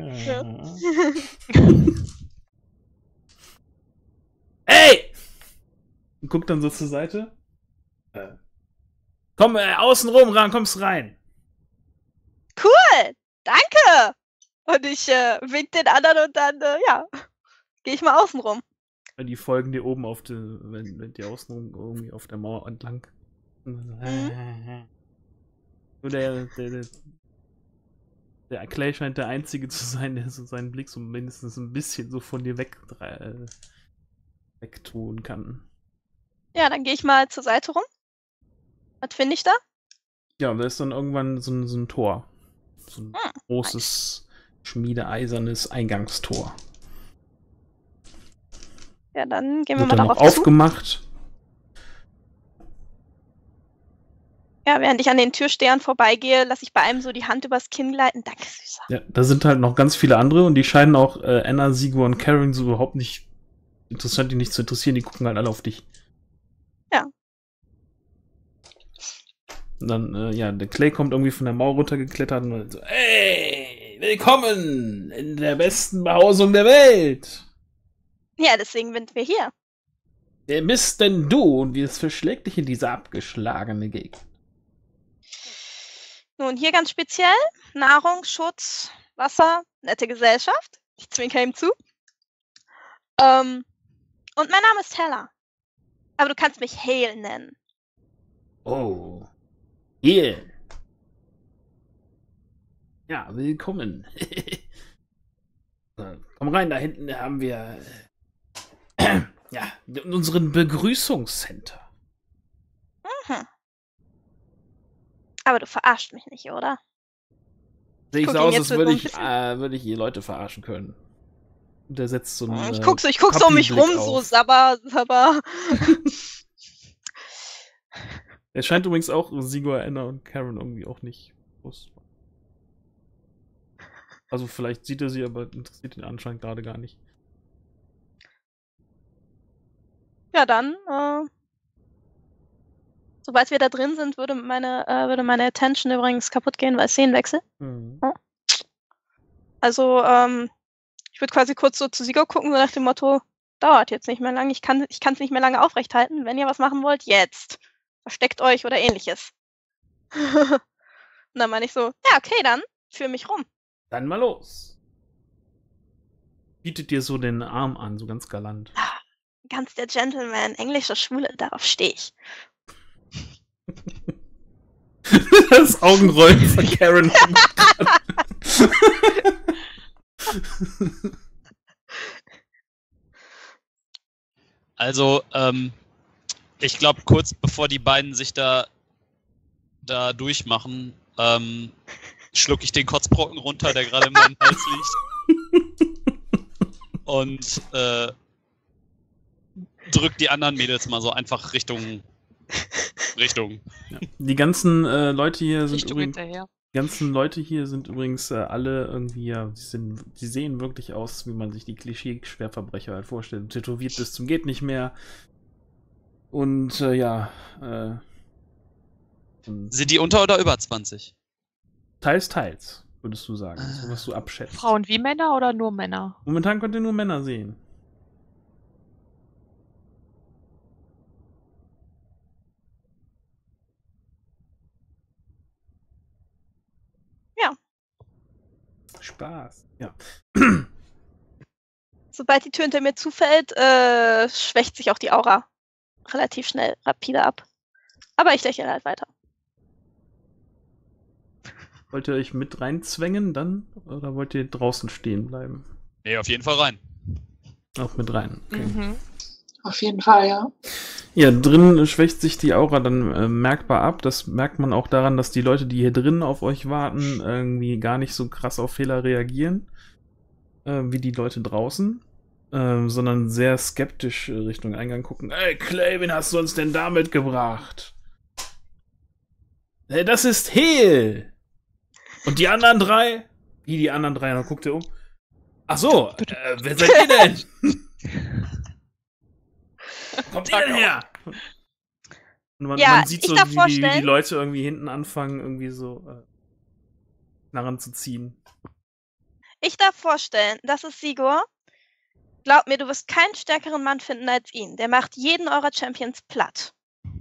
Hey! Und guckt dann so zur Seite. Äh. Komm, äh, außen rum ran, kommst rein. Cool, danke. Und ich äh, wink den anderen und dann, äh, ja, gehe ich mal außen rum. Die folgen dir oben auf die, wenn, wenn die außen irgendwie auf der Mauer entlang. Mhm. Nur der, der, der, der Clay scheint der Einzige zu sein, der so seinen Blick so mindestens ein bisschen so von dir weg, äh, wegtun kann. Ja, dann gehe ich mal zur Seite rum. Was finde ich da? Ja, da ist dann irgendwann so ein, so ein Tor. So ein Hm, großes, schmiedeeisernes Eingangstor. Ja, dann gehen wir Wird mal dann noch darauf zu. aufgemacht. Ja, während ich an den Türstehern vorbeigehe, lasse ich bei einem so die Hand übers Kinn gleiten. Danke, Süßer. Ja, da sind halt noch ganz viele andere und die scheinen auch äh, Anna, Sigur und Karen so überhaupt nicht interessant, die nicht zu interessieren. Die gucken halt alle auf dich. Ja. Und dann, äh, ja, der Clay kommt irgendwie von der Mauer runtergeklettert und so, hey, willkommen in der besten Behausung der Welt. Ja, deswegen sind wir hier. Wer bist denn du und wie es verschlägt dich in diese abgeschlagene Gegend? Nun, hier ganz speziell Nahrung, Schutz, Wasser, nette Gesellschaft. Ich zwinker ihm zu. Ähm, und mein Name ist Hella. Aber du kannst mich Hale nennen. Oh, hier. Ja, willkommen. So, komm rein, da hinten haben wir äh, ja, unseren Begrüßungscenter. Mhm. Aber du verarscht mich nicht, oder? Sehe ich guck so ihn aus, jetzt als so würde ein ich, bisschen- äh, würde ich die Leute verarschen können. Und der setzt so einen Ich äh, guck so, ich guck so um mich rum, Papi-Blick so auf. sabber, sabber. Er scheint übrigens auch Sigur, Anna und Karen irgendwie auch nicht groß. Also vielleicht sieht er sie, aber interessiert ihn anscheinend gerade gar nicht. Ja, dann, äh, sobald wir da drin sind, würde meine, äh, würde meine Attention übrigens kaputt gehen, weil Szenenwechsel. Mhm. Also, ähm, ich würde quasi kurz so zu Sigur gucken, so nach dem Motto, dauert jetzt nicht mehr lange, ich kann ich kann es nicht mehr lange aufrechthalten. Wenn ihr was machen wollt, jetzt. Versteckt euch oder ähnliches. Und dann meine ich so, ja, okay, dann führ mich rum. Dann mal los. Bietet dir so den Arm an, so ganz galant. Ganz der Gentleman, englische Schwule, darauf stehe ich. Das Augenrollen von Karen. Also, ähm, ich glaube, kurz bevor die beiden sich da, da durchmachen, ähm, schluck ich den Kotzbrocken runter, der gerade in meinem Hals liegt. Und äh, drück die anderen Mädels mal so einfach Richtung. Richtung. Ja. Die ganzen äh, Leute hier sind Richtung übrigens. hinterher. Die ganzen Leute hier sind übrigens äh, alle irgendwie, ja, die, sind, die sehen wirklich aus, wie man sich die Klischee-Schwerverbrecher halt vorstellt. Tätowiert bis zum geht nicht mehr. Und äh, ja, äh, und Sind die unter oder über zwanzig? teils, teils, würdest du sagen, so was du abschätzt. Frauen wie Männer oder nur Männer? Momentan könnt ihr nur Männer sehen. Ja. Spaß, ja. Sobald die Tür hinter mir zufällt, äh, schwächt sich auch die Aura relativ schnell, rapide ab. Aber ich lächle halt weiter. Wollt ihr euch mit reinzwängen dann? Oder wollt ihr draußen stehen bleiben? Nee, auf jeden Fall rein. Auch mit rein. Okay. Mhm. Auf jeden Fall, ja. Ja, drin schwächt sich die Aura dann äh, merkbar ab. Das merkt man auch daran, dass die Leute, die hier drin auf euch warten, irgendwie gar nicht so krass auf Fehler reagieren, äh, wie die Leute draußen, äh, sondern sehr skeptisch Richtung Eingang gucken. Ey, Clay, wen hast du uns denn da mitgebracht? Hey, das ist Heel! Und die anderen drei? Wie die anderen drei? Dann guckt ihr um. Ach so, äh, wer seid ihr denn? Kommt ihr denn her? Und man, Ja, man sieht ich so, darf wie die, wie vorstellen- die Leute irgendwie hinten anfangen, irgendwie so äh, Knarren zu ziehen. Ich darf vorstellen, das ist Sigor. Glaub mir, du wirst keinen stärkeren Mann finden als ihn. Der macht jeden eurer Champions platt.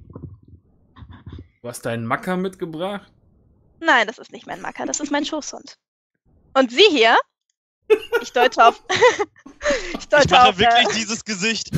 Du hast deinen Macker mitgebracht? Nein, das ist nicht mein Macker, das ist mein Schoßhund. Und sie hier, ich deute auf, ich deute Ich mache auf, wirklich äh, dieses Gesicht.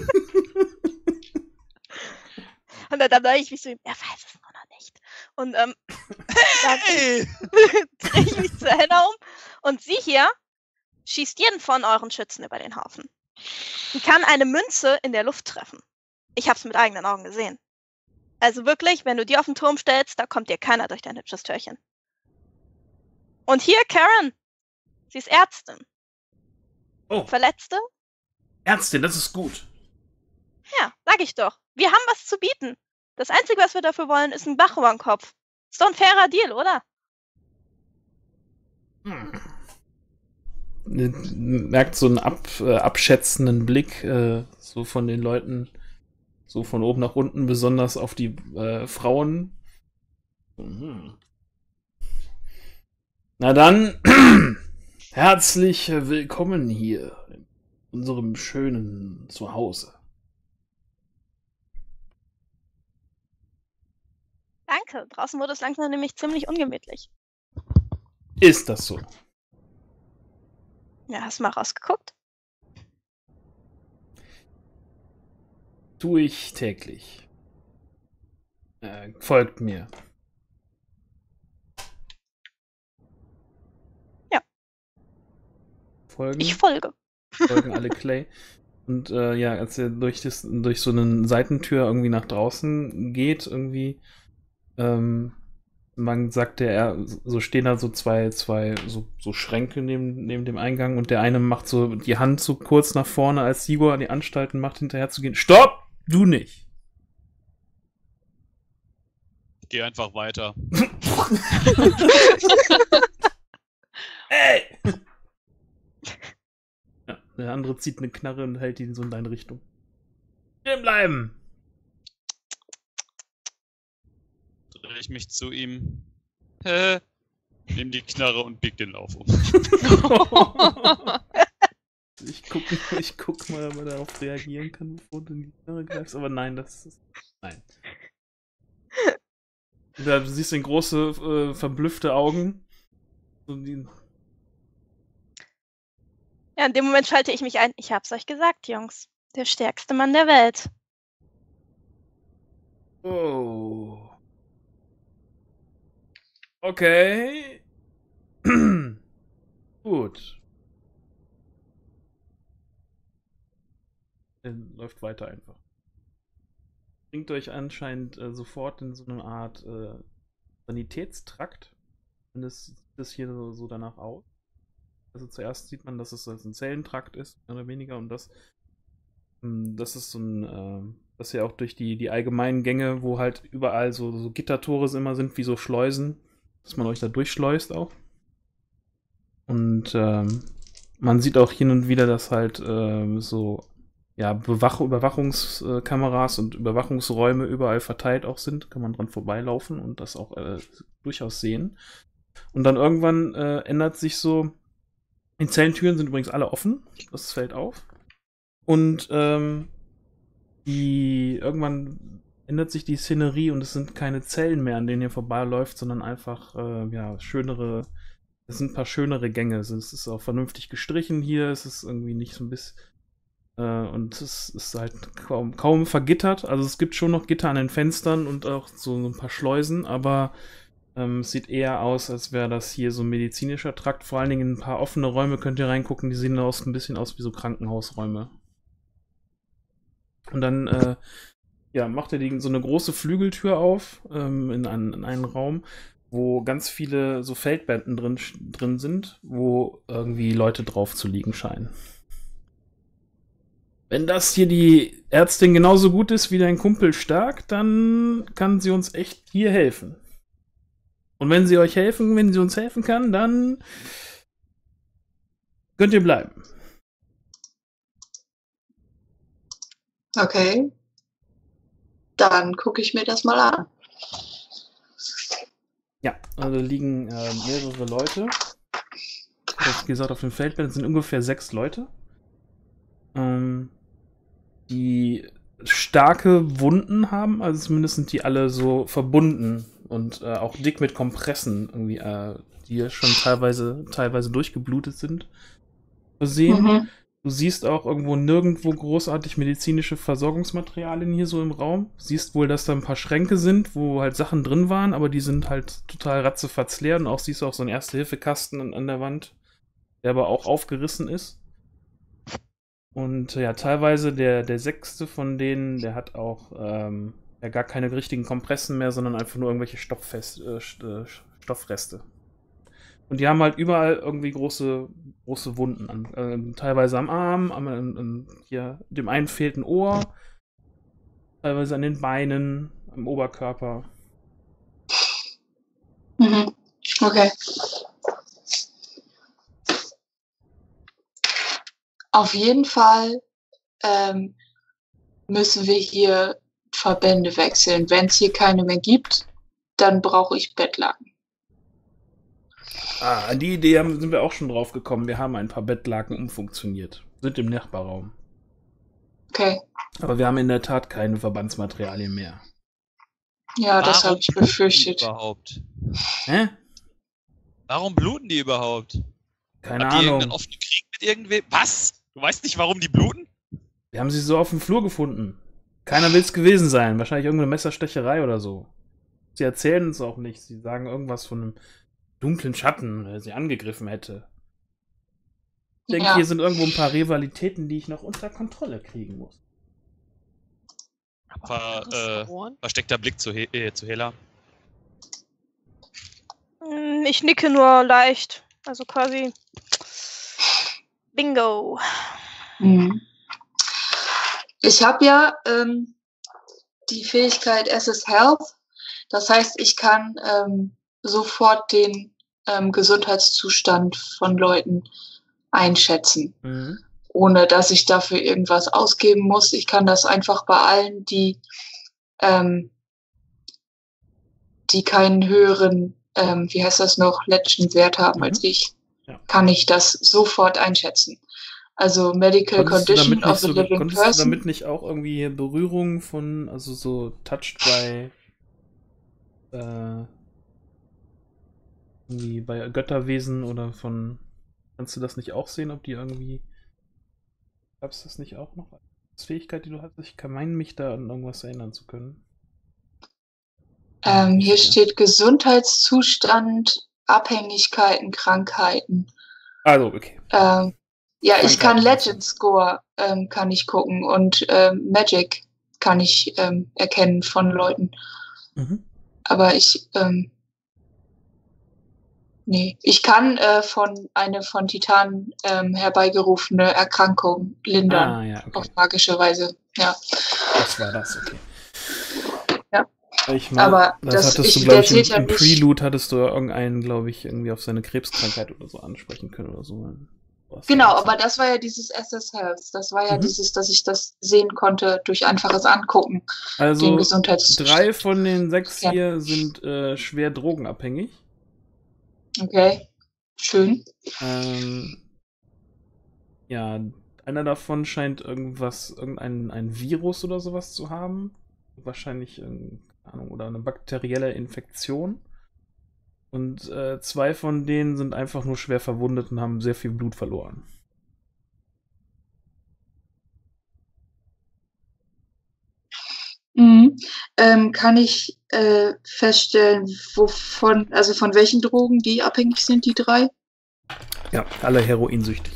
und dann neige ich mich zu ihm, er weiß es nur noch nicht. Und ähm, dann Hey! drehe ich mich zu Henna um und sie hier schießt jeden von euren Schützen über den Haufen. Sie kann eine Münze in der Luft treffen. Ich hab's mit eigenen Augen gesehen. Also wirklich, wenn du die auf den Turm stellst, da kommt dir keiner durch dein hübsches Türchen. Und hier Karen. Sie ist Ärztin. Oh, Verletzte? Ärztin, das ist gut. Ja, sag ich doch. Wir haben was zu bieten. Das Einzige, was wir dafür wollen, ist ein Bach über den Kopf. Ist doch ein fairer Deal, oder? Hm. Merkt so einen ab, äh, abschätzenden Blick äh, so von den Leuten, so von oben nach unten, besonders auf die äh, Frauen. Mhm. Na dann, herzlich willkommen hier in unserem schönen Zuhause. Danke. Draußen wurde es langsam nämlich ziemlich ungemütlich. Ist das so? Ja, hast du mal rausgeguckt? Tue ich täglich. Äh, folgt mir. Ja. Folgen? Ich folge. folgen alle Clay. Und äh, ja, als er durch, das, durch so eine Seitentür irgendwie nach draußen geht, irgendwie, ähm, man sagte er, so stehen da so zwei, zwei so, so Schränke neben, neben dem Eingang und der eine macht so die Hand so kurz nach vorne, als Sigor die Anstalten macht, hinterher zu gehen. Stopp! Du nicht! Geh einfach weiter. Ey! Ja, der andere zieht eine Knarre und hält ihn so in deine Richtung. Stehen bleiben! Drehe ich mich zu ihm. Hä? Nimm die Knarre und bieg den Lauf um. Ich guck, ich guck mal, ob er darauf reagieren kann, bevor du in die Knarre greifst. Aber nein, das ist. Nein. Da du siehst du große, äh, verblüffte Augen. So die, Ja, in dem Moment schalte ich mich ein. Ich hab's euch gesagt, Jungs. Der stärkste Mann der Welt. oh. Okay. Gut. Dann läuft weiter einfach. Bringt euch anscheinend äh, sofort in so eine Art äh, Sanitätstrakt. Und das sieht das hier so, so danach aus. Also zuerst sieht man, dass es ein Zellentrakt ist, mehr oder weniger. Und das, ähm, das ist so ein, äh, das ja auch durch die, die allgemeinen Gänge, wo halt überall so, so Gittertore immer sind, wie so Schleusen, dass man euch da durchschleust auch. Und ähm, man sieht auch hin und wieder, dass halt ähm, so ja, Bewach Überwachungskameras und Überwachungsräume überall verteilt auch sind. Kann man dran vorbeilaufen und das auch äh, durchaus sehen. Und dann irgendwann äh, ändert sich so, die Zellentüren sind übrigens alle offen, das fällt auf. Und ähm, die irgendwann ändert sich die Szenerie und es sind keine Zellen mehr, an denen ihr vorbeiläuft, sondern einfach äh, ja, schönere, es sind ein paar schönere Gänge. Es ist auch vernünftig gestrichen hier, es ist irgendwie nicht so ein bisschen äh, und es ist halt kaum, kaum vergittert. Also es gibt schon noch Gitter an den Fenstern und auch so ein paar Schleusen, aber ähm, es sieht eher aus, als wäre das hier so ein medizinischer Trakt. Vor allen Dingen ein paar offene Räume könnt ihr reingucken, die sehen aus, ein bisschen aus wie so Krankenhausräume. Und dann äh, ja, macht er die, so eine große Flügeltür auf ähm, in, einen, in einen Raum, wo ganz viele so Feldbetten drin, drin sind, wo irgendwie Leute drauf zu liegen scheinen. Wenn das hier die Ärztin genauso gut ist wie dein Kumpel Stark, dann kann sie uns echt hier helfen. Und wenn sie euch helfen, wenn sie uns helfen kann, dann könnt ihr bleiben. Okay. Dann gucke ich mir das mal an. Ja, also da liegen äh, mehrere Leute. Wie gesagt, auf dem Feldbett sind ungefähr sechs Leute. Ähm, die starke Wunden haben, also zumindest sind die alle so verbunden und äh, auch dick mit Kompressen irgendwie, äh, die schon teilweise, teilweise durchgeblutet sind, versehen. Mhm. Du siehst auch irgendwo nirgendwo großartig medizinische Versorgungsmaterialien hier so im Raum. Siehst wohl, dass da ein paar Schränke sind, wo halt Sachen drin waren, aber die sind halt total ratzefatz leer. Und auch siehst du auch so einen Erste-Hilfe-Kasten an, an der Wand, der aber auch aufgerissen ist. Und ja, teilweise der, der sechste von denen, der hat auch ähm, ja, gar keine richtigen Kompressen mehr, sondern einfach nur irgendwelche Stofffest, äh, Stoffreste. Und die haben halt überall irgendwie große, große Wunden. An, äh, teilweise am Arm, am, an, hier, dem einen fehlt ein Ohr, teilweise an den Beinen, am Oberkörper. Mhm. Okay. Auf jeden Fall ähm, müssen wir hier Verbände wechseln. Wenn es hier keine mehr gibt, dann brauche ich Bettlaken. Ah, an die Idee haben, sind wir auch schon drauf gekommen. Wir haben ein paar Bettlaken umfunktioniert. Sind im Nachbarraum. Okay. Aber wir haben in der Tat keine Verbandsmaterialien mehr. Ja, das Warum habe ich bluten die befürchtet. Überhaupt? Hä? Warum bluten die überhaupt? Keine Habt ihr irgendeinen Ahnung. offenen Krieg mit irgendwem? Was? Du weißt nicht, warum die bluten? Wir haben sie so auf dem Flur gefunden. Keiner will es gewesen sein. Wahrscheinlich irgendeine Messerstecherei oder so. Sie erzählen uns auch nicht. Sie sagen irgendwas von einem dunklen Schatten, der sie angegriffen hätte. Ich denke, Ja. hier sind irgendwo ein paar Rivalitäten, die ich noch unter Kontrolle kriegen muss. Ver, äh, versteckter Blick zu, He äh, zu Hela. Hm, Ich nicke nur leicht. Also quasi. Bingo. Mhm. Ich habe ja ähm, die Fähigkeit S S Health. Das heißt, ich kann ähm, sofort den ähm, Gesundheitszustand von Leuten einschätzen, Mhm. ohne dass ich dafür irgendwas ausgeben muss. Ich kann das einfach bei allen, die, ähm, die keinen höheren, ähm, wie heißt das noch, Legend-Wert haben Mhm. als ich, Ja. kann ich das sofort einschätzen. Also Medical Konntest du, Condition damit nicht of a so, living konntest du person. damit nicht auch irgendwie Berührung von, also so touched by, äh, irgendwie bei Götterwesen oder von, kannst du das nicht auch sehen, ob die irgendwie, gab's das nicht auch noch als Fähigkeit, die du hattest? Ich kann meinen, mich da an irgendwas erinnern zu können. Ähm, hier Sicher. steht Gesundheitszustand, Abhängigkeiten, Krankheiten. Also, okay. Ähm, ja, ich kann Krankheiten, Legend Score ähm, kann ich gucken und ähm, Magic kann ich ähm, erkennen von Leuten. Mhm. Aber ich, ähm, nee, ich kann äh, von eine von Titanen ähm, herbeigerufene Erkrankung lindern Ah, ja, okay. auf magische Weise. Ja, Das war das, okay. Ja. Ich mein, Aber das, das- hattest ich- du, glaube der ich, im, Täter im nicht- Prelude hattest du irgendeinen, glaube ich, irgendwie auf seine Krebskrankheit oder so ansprechen können oder so. Was genau, war das? aber das war ja dieses S S Health. Das war ja Mhm. dieses, dass ich das sehen konnte durch einfaches Angucken, den Also, Gesundheitszustand. drei von den sechs Ja. hier sind äh, schwer drogenabhängig. Okay, schön. Ähm, ja, einer davon scheint irgendwas, irgendein ein Virus oder sowas zu haben. Wahrscheinlich, ähm, keine Ahnung, oder eine bakterielle Infektion. Und äh, zwei von denen sind einfach nur schwer verwundet und haben sehr viel Blut verloren. Mhm. Ähm, kann ich äh, feststellen, wovon, also von welchen Drogen die abhängig sind, die drei? Ja, alle heroinsüchtig.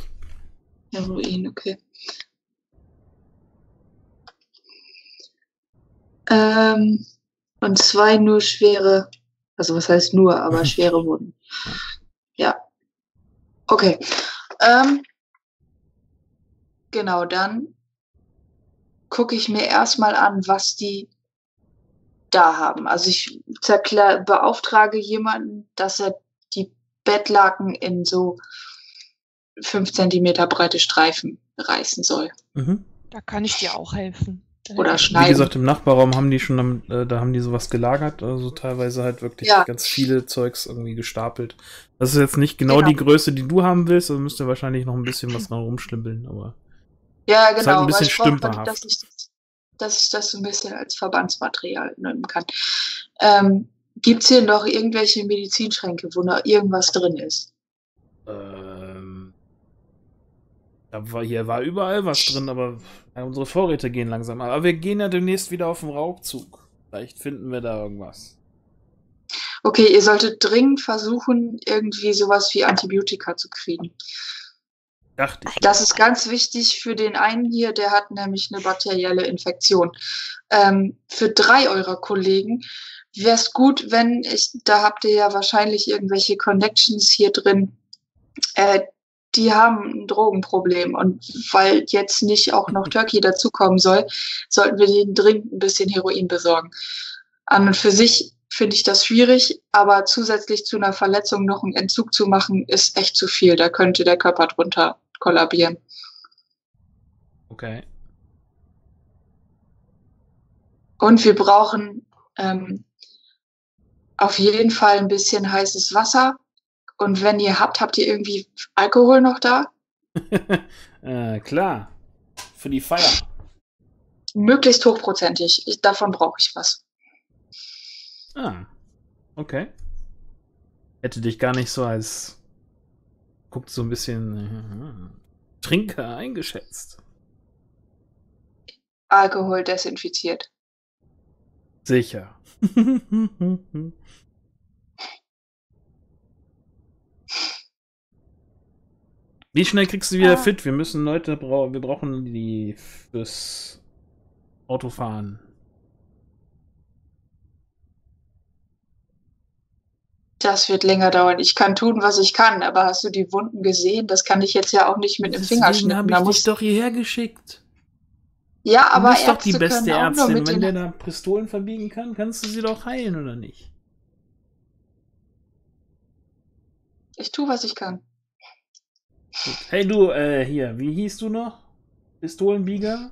Heroin, okay. Ähm, und zwei nur schwere, also was heißt nur, aber schwere Wunden. Ja. Okay. Ähm, genau, dann gucke ich mir erstmal an, was die da haben. Also ich zerkla- beauftrage jemanden, dass er die Bettlaken in so fünf Zentimeter breite Streifen reißen soll. Mhm. Da kann ich dir auch helfen. Oder Wie schneiden. gesagt, im Nachbarraum haben die schon, damit, äh, da haben die sowas gelagert, also teilweise halt wirklich Ja. ganz viele Zeugs irgendwie gestapelt. Das ist jetzt nicht genau, Genau. die Größe, die du haben willst, also müsst ihr wahrscheinlich noch ein bisschen was dran rumschlimbeln, aber Ja, ist halt genau, ein bisschen weil ich brauche, stümperhaft. dass ich, dass ich das so ein bisschen als Verbandsmaterial nehmen kann. Ähm, Gibt es hier noch irgendwelche Medizinschränke, wo noch irgendwas drin ist? Ähm, da war, hier war überall was drin, aber ja, unsere Vorräte gehen langsam. Aber wir gehen ja demnächst wieder auf den Raubzug. Vielleicht finden wir da irgendwas. Okay, ihr solltet dringend versuchen, irgendwie sowas wie Antibiotika zu kriegen. Dachte ich. Das ist ganz wichtig für den einen hier, der hat nämlich eine bakterielle Infektion. Ähm, für drei eurer Kollegen wäre es gut, wenn ich, da habt ihr ja wahrscheinlich irgendwelche Connections hier drin, äh, die haben ein Drogenproblem und weil jetzt nicht auch noch Turkey dazukommen soll, sollten wir denen dringend ein bisschen Heroin besorgen. An und für sich finde ich das schwierig, aber zusätzlich zu einer Verletzung noch einen Entzug zu machen, ist echt zu viel. Da könnte der Körper drunter kollabieren. Okay. Und wir brauchen ähm, auf jeden Fall ein bisschen heißes Wasser. Und wenn ihr habt, habt ihr irgendwie Alkohol noch da? äh, klar. Für die Feier. Möglichst hochprozentig. Ich, davon brauche ich was. Ah. Okay. Hätte dich gar nicht so als guckt so ein bisschen äh, Trinker eingeschätzt. Alkohol desinfiziert. Sicher. Wie schnell kriegst du wieder Ah. fit? Wir müssen Leute, brau wir brauchen die fürs Autofahren. Das wird länger dauern. Ich kann tun, was ich kann, aber hast du die Wunden gesehen? Das kann ich jetzt ja auch nicht mit dem Deswegen Fingerschnippen. habe Da ich muss dich doch hierher geschickt. ja, Du aber bist doch die Ärzte beste können auch nur Ärztin. mit Wenn der den... da Pistolen verbiegen kann, kannst du sie doch heilen, oder nicht? Ich tue, was ich kann. Gut. Hey du, äh, hier, wie hieß du noch? Pistolenbieger?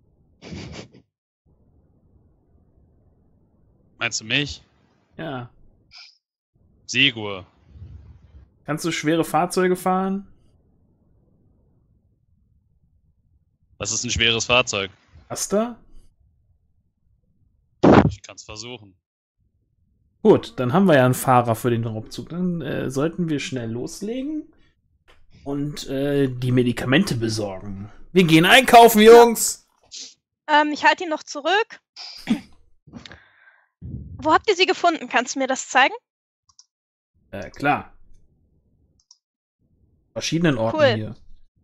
Meinst du mich? Ja. Sigur. Kannst du schwere Fahrzeuge fahren? Das ist ein schweres Fahrzeug. Asta? Ich kann's versuchen. Gut, dann haben wir ja einen Fahrer für den Raubzug. Dann äh, sollten wir schnell loslegen und äh, die Medikamente besorgen. Wir gehen einkaufen, Jungs! Ähm, ich halte ihn noch zurück. Wo habt ihr sie gefunden? Kannst du mir das zeigen? Äh, klar. Verschiedenen Orten Cool. hier.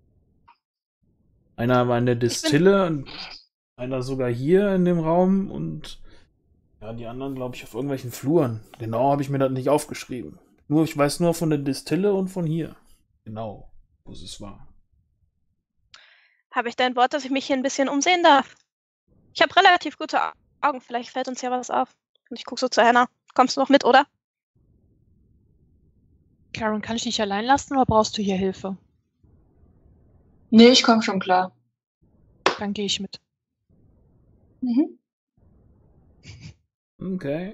Einer war in der Distille und einer sogar hier in dem Raum und ja, die anderen, glaube ich, auf irgendwelchen Fluren. Genau habe ich mir das nicht aufgeschrieben. Nur, ich weiß nur von der Distille und von hier. Genau, wo es war. Habe ich dein Wort, dass ich mich hier ein bisschen umsehen darf? Ich habe relativ gute Au- Augen. Vielleicht fällt uns ja was auf. Und ich gucke so zu Hannah. Kommst du noch mit, oder? Karen, kann ich dich allein lassen oder brauchst du hier Hilfe? Nee, ich komme schon klar. Dann gehe ich mit. Mhm. Okay.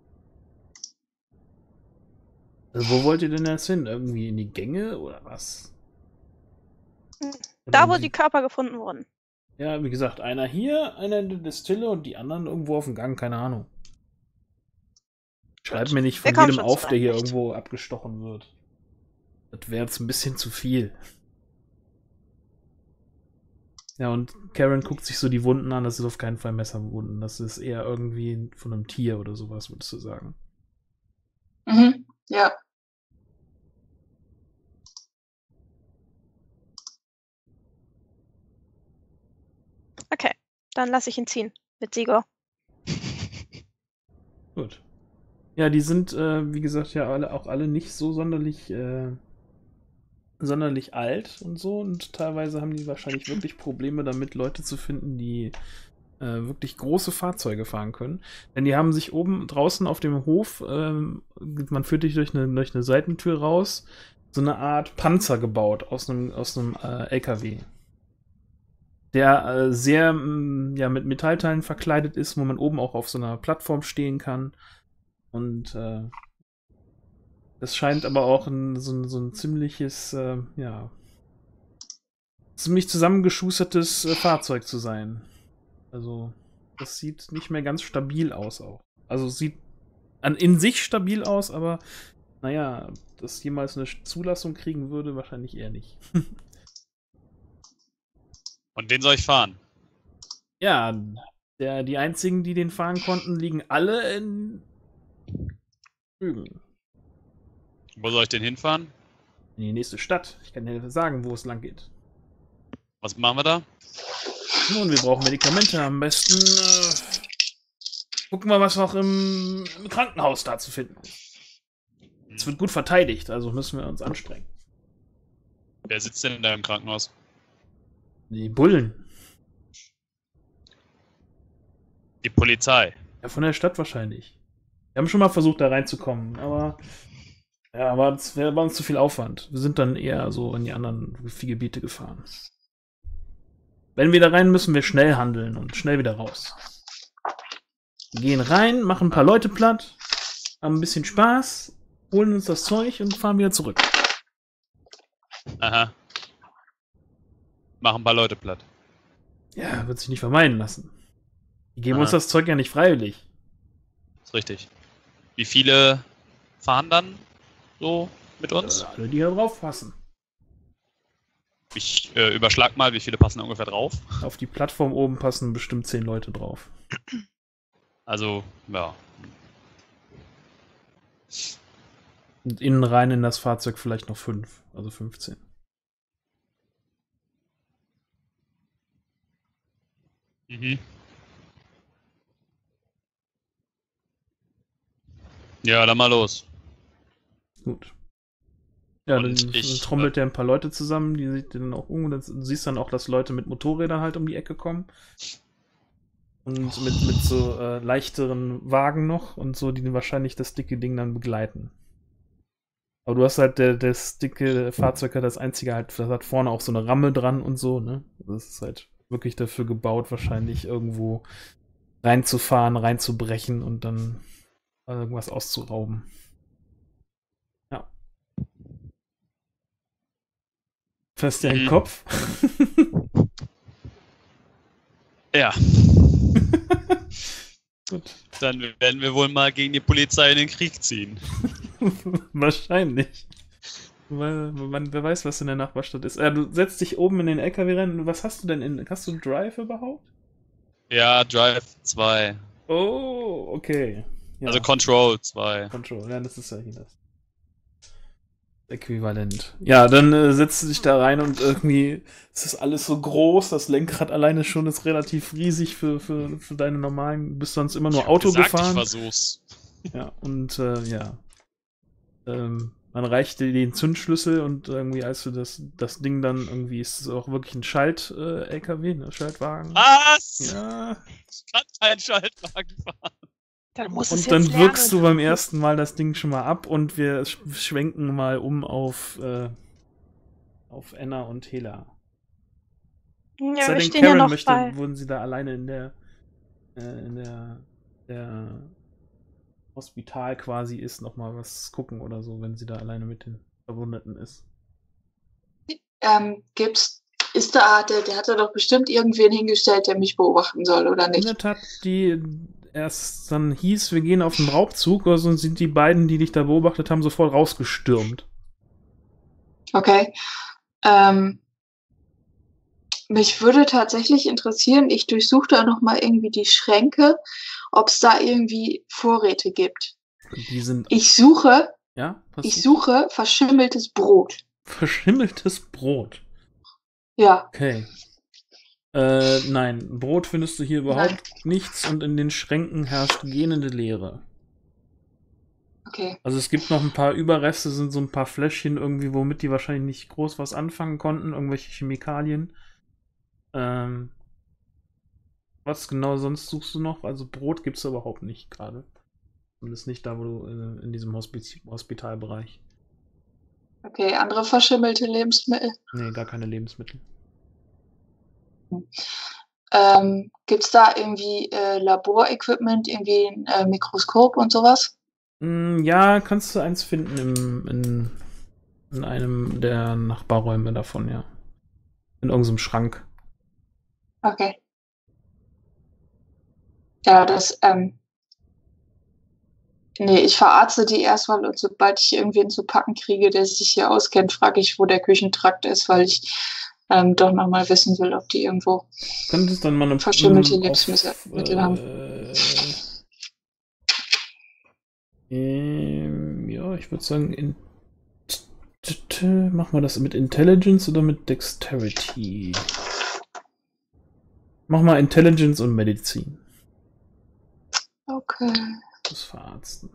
Also, wo wollt ihr denn jetzt hin? Irgendwie in die Gänge oder was? Hm. Oder Da, wo in die Körper gefunden wurden. Ja, wie gesagt, einer hier, einer in der Distille und die anderen irgendwo auf dem Gang, keine Ahnung. Schreib mir nicht Wir von kommen jedem schon auf, der hier zurecht. irgendwo abgestochen wird. Das wäre jetzt ein bisschen zu viel. Ja, und Karen guckt sich so die Wunden an. Das ist auf keinen Fall Messerwunden. Das ist eher irgendwie von einem Tier oder sowas, würdest du sagen. Mhm. Ja. Okay, dann lasse ich ihn ziehen. Mit Sigor. Gut. Ja, die sind, äh, wie gesagt, ja alle auch alle nicht so sonderlich, äh, sonderlich alt und so. Und teilweise haben die wahrscheinlich wirklich Probleme damit, Leute zu finden, die äh, wirklich große Fahrzeuge fahren können. Denn die haben sich oben draußen auf dem Hof, ähm, man führt dich durch eine, durch eine Seitentür raus, so eine Art Panzer gebaut aus einem, aus einem äh, L K W. Der äh, sehr mh, ja, mit Metallteilen verkleidet ist, wo man oben auch auf so einer Plattform stehen kann. Und äh, das scheint aber auch ein, so, ein, so ein ziemliches, äh, ja, ziemlich zusammengeschustertes äh, Fahrzeug zu sein. Also, das sieht nicht mehr ganz stabil aus auch. Also, es sieht an, in sich stabil aus, aber naja, das jemals eine Zulassung kriegen würde, wahrscheinlich eher nicht. Und den soll ich fahren? Ja, der, die einzigen, die den fahren konnten, liegen alle in Rügen. Wo soll ich den hinfahren? In die nächste Stadt. Ich kann dir sagen, wo es lang geht. Was machen wir da? Nun, wir brauchen Medikamente. Am besten äh, gucken wir, was noch im, im Krankenhaus da zu finden ist. Es wird gut verteidigt, also müssen wir uns anstrengen. Wer sitzt denn da im Krankenhaus? Die Bullen. Die Polizei. Ja, von der Stadt wahrscheinlich. Wir haben schon mal versucht, da reinzukommen, aber ja, aber es wäre bei uns zu viel Aufwand. Wir sind dann eher so in die anderen Gebiete gefahren. Wenn wir da rein, müssen wir schnell handeln und schnell wieder raus. Wir gehen rein, machen ein paar Leute platt, haben ein bisschen Spaß, holen uns das Zeug und fahren wieder zurück. Aha. Machen ein paar Leute platt. Ja, wird sich nicht vermeiden lassen. Die geben Aha. uns das Zeug ja nicht freiwillig. Ist richtig. Wie viele fahren dann so mit uns? Ja, alle, die hier drauf passen. Ich äh, überschlag mal, wie viele passen ungefähr drauf. Auf die Plattform oben passen bestimmt zehn Leute drauf. Also, ja. Und innen rein in das Fahrzeug vielleicht noch fünf, also fünfzehn. Mhm. Ja, dann mal los. Gut. Ja, dann Und ich, trommelt er ein paar Leute zusammen, die sieht dann auch um. Du siehst dann auch, dass Leute mit Motorrädern halt um die Ecke kommen. Und mit, mit so äh, leichteren Wagen noch und so, die wahrscheinlich das dicke Ding dann begleiten. Aber du hast halt, der, das dicke Fahrzeug hat das einzige halt, das hat vorne auch so eine Ramme dran und so, ne? Das ist halt wirklich dafür gebaut, wahrscheinlich irgendwo reinzufahren, reinzubrechen und dann irgendwas auszurauben. Ja. Fest dir den Mhm. Kopf. Ja, Gut. dann werden wir wohl mal gegen die Polizei in den Krieg ziehen. Wahrscheinlich. Weil, man, wer weiß, was in der Nachbarstadt ist. Äh, du setzt dich oben in den L K W rein. Was hast du denn in. Hast du Drive überhaupt? Ja, Drive zwei. Oh, okay. Ja, Also Control zwei. Control. Ja, das ist ja hier das Äquivalent. Ja, dann äh, setzt du dich da rein und irgendwie ist das alles so groß. Das Lenkrad alleine schon ist relativ riesig für, für, für deine normalen. Du bist sonst immer nur Ich hab Auto gesagt, gefahren. Ich versuch's. Ja, und äh, ja. Ähm, man reicht dir den Zündschlüssel und irgendwie, als du das, das Ding dann irgendwie, ist es auch wirklich ein Schalt-L K W, ne? Schaltwagen. Was? Ja. Ich kann keinen Schaltwagen fahren. Dann muss es Und dann jetzt wirkst du lernen. beim ersten Mal das Ding schon mal ab und wir sch schwenken mal um auf, äh, auf Anna und Hela. Ja, Sei wir denn, stehen ja Karen noch möchte, frei. wurden sie da alleine in der, äh, in der, der Hospital quasi ist, nochmal was gucken oder so, wenn sie da alleine mit den Verwundeten ist. Ähm, gibt's, ist da, der, der hat da doch bestimmt irgendwen hingestellt, der mich beobachten soll, oder In nicht? der Tat, die erst dann hieß, wir gehen auf den Raubzug, also sind die beiden, die dich da beobachtet haben, sofort rausgestürmt. Okay. Ähm, mich würde tatsächlich interessieren, ich durchsuche da nochmal irgendwie die Schränke, ob es da irgendwie Vorräte gibt. Die sind, Ich suche, ja, was ich suche verschimmeltes Brot. verschimmeltes Brot. Ja. Okay. Äh, nein, Brot findest du hier überhaupt nichts und in den Schränken herrscht gähnende Leere. Okay. Also es gibt noch ein paar Überreste, sind so ein paar Fläschchen irgendwie, womit die wahrscheinlich nicht groß was anfangen konnten, irgendwelche Chemikalien. Ähm, was genau sonst suchst du noch? Also Brot gibt es überhaupt nicht gerade. Zumindest nicht da, wo du äh, in diesem Hospiz Hospitalbereich. Okay, andere verschimmelte Lebensmittel. Nee, gar keine Lebensmittel. Ähm, gibt es da irgendwie äh, Laborequipment, irgendwie ein äh, Mikroskop und sowas? Mm, ja, kannst du eins finden im, in, in einem der Nachbarräume davon, ja. In irgendeinem Schrank. Okay. Ja, das, ähm, nee, ich verarzte die erstmal und sobald ich irgendwen zu packen kriege, der sich hier auskennt, frage ich, wo der Küchentrakt ist, weil ich ähm, doch nochmal wissen will, ob die irgendwo Könntest dann mal eine verschimmelte m, Lebensmittel auf, haben. äh, ähm, ja, ich würde sagen, in, t, t, machen wir das mit Intelligence oder mit Dexterity? Mach mal Intelligence und Medizin. Okay. Das Verarzten.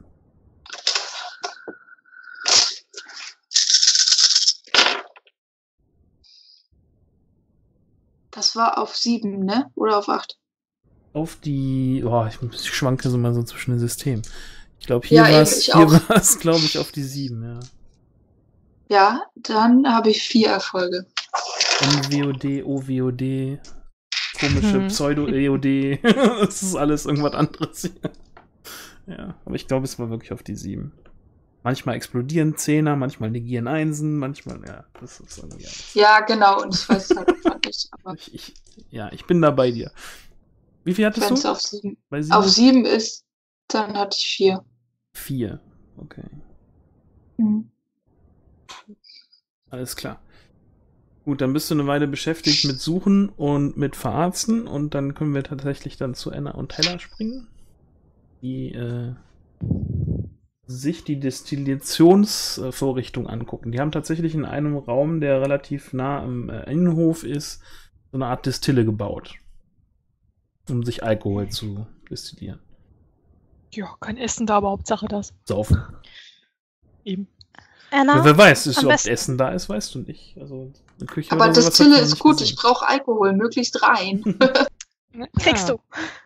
Das war auf sieben, ne? Oder auf acht? Auf die. Oh, ich, ich schwanke so mal so zwischen den Systemen. Ich glaube, hier Ja, eben, war es, ich hier auch. war es, glaube ich, auf die sieben, ja. Ja, dann habe ich vier Erfolge. M W O D, O W O D, komische Hm. Pseudo-E O D. Das ist alles irgendwas anderes hier. Ja, aber ich glaube, es war wirklich auf die sieben. Manchmal explodieren Zehner, manchmal negieren Einsen, manchmal, ja, das ist irgendwie alles. Ja, genau, und ich weiß es halt einfach nicht. Aber Ich, ich, ja, ich bin da bei dir. Wie viel hattest wenn es du? auf sieben, Bei sieben? auf sieben ist, dann hatte ich vier. Vier. Okay, Mhm. alles klar. Gut, dann bist du eine Weile beschäftigt mit Suchen und mit Verarzten und dann können wir tatsächlich dann zu Anna und Hella springen, die äh, sich die Destillationsvorrichtung angucken. Die haben tatsächlich in einem Raum, der relativ nah am äh, Innenhof ist, so eine Art Destille gebaut, um sich Alkohol zu destillieren. Ja, kein Essen da, aber Hauptsache das. Saufen. Eben. Anna, Ja, wer weiß, ist am überhaupt besten- Essen da ist, weißt du nicht. Also eine Küche Aber oder sowas Destille hab ich noch ist nicht gut, gesehen. ich brauche Alkohol, möglichst rein. kriegst du.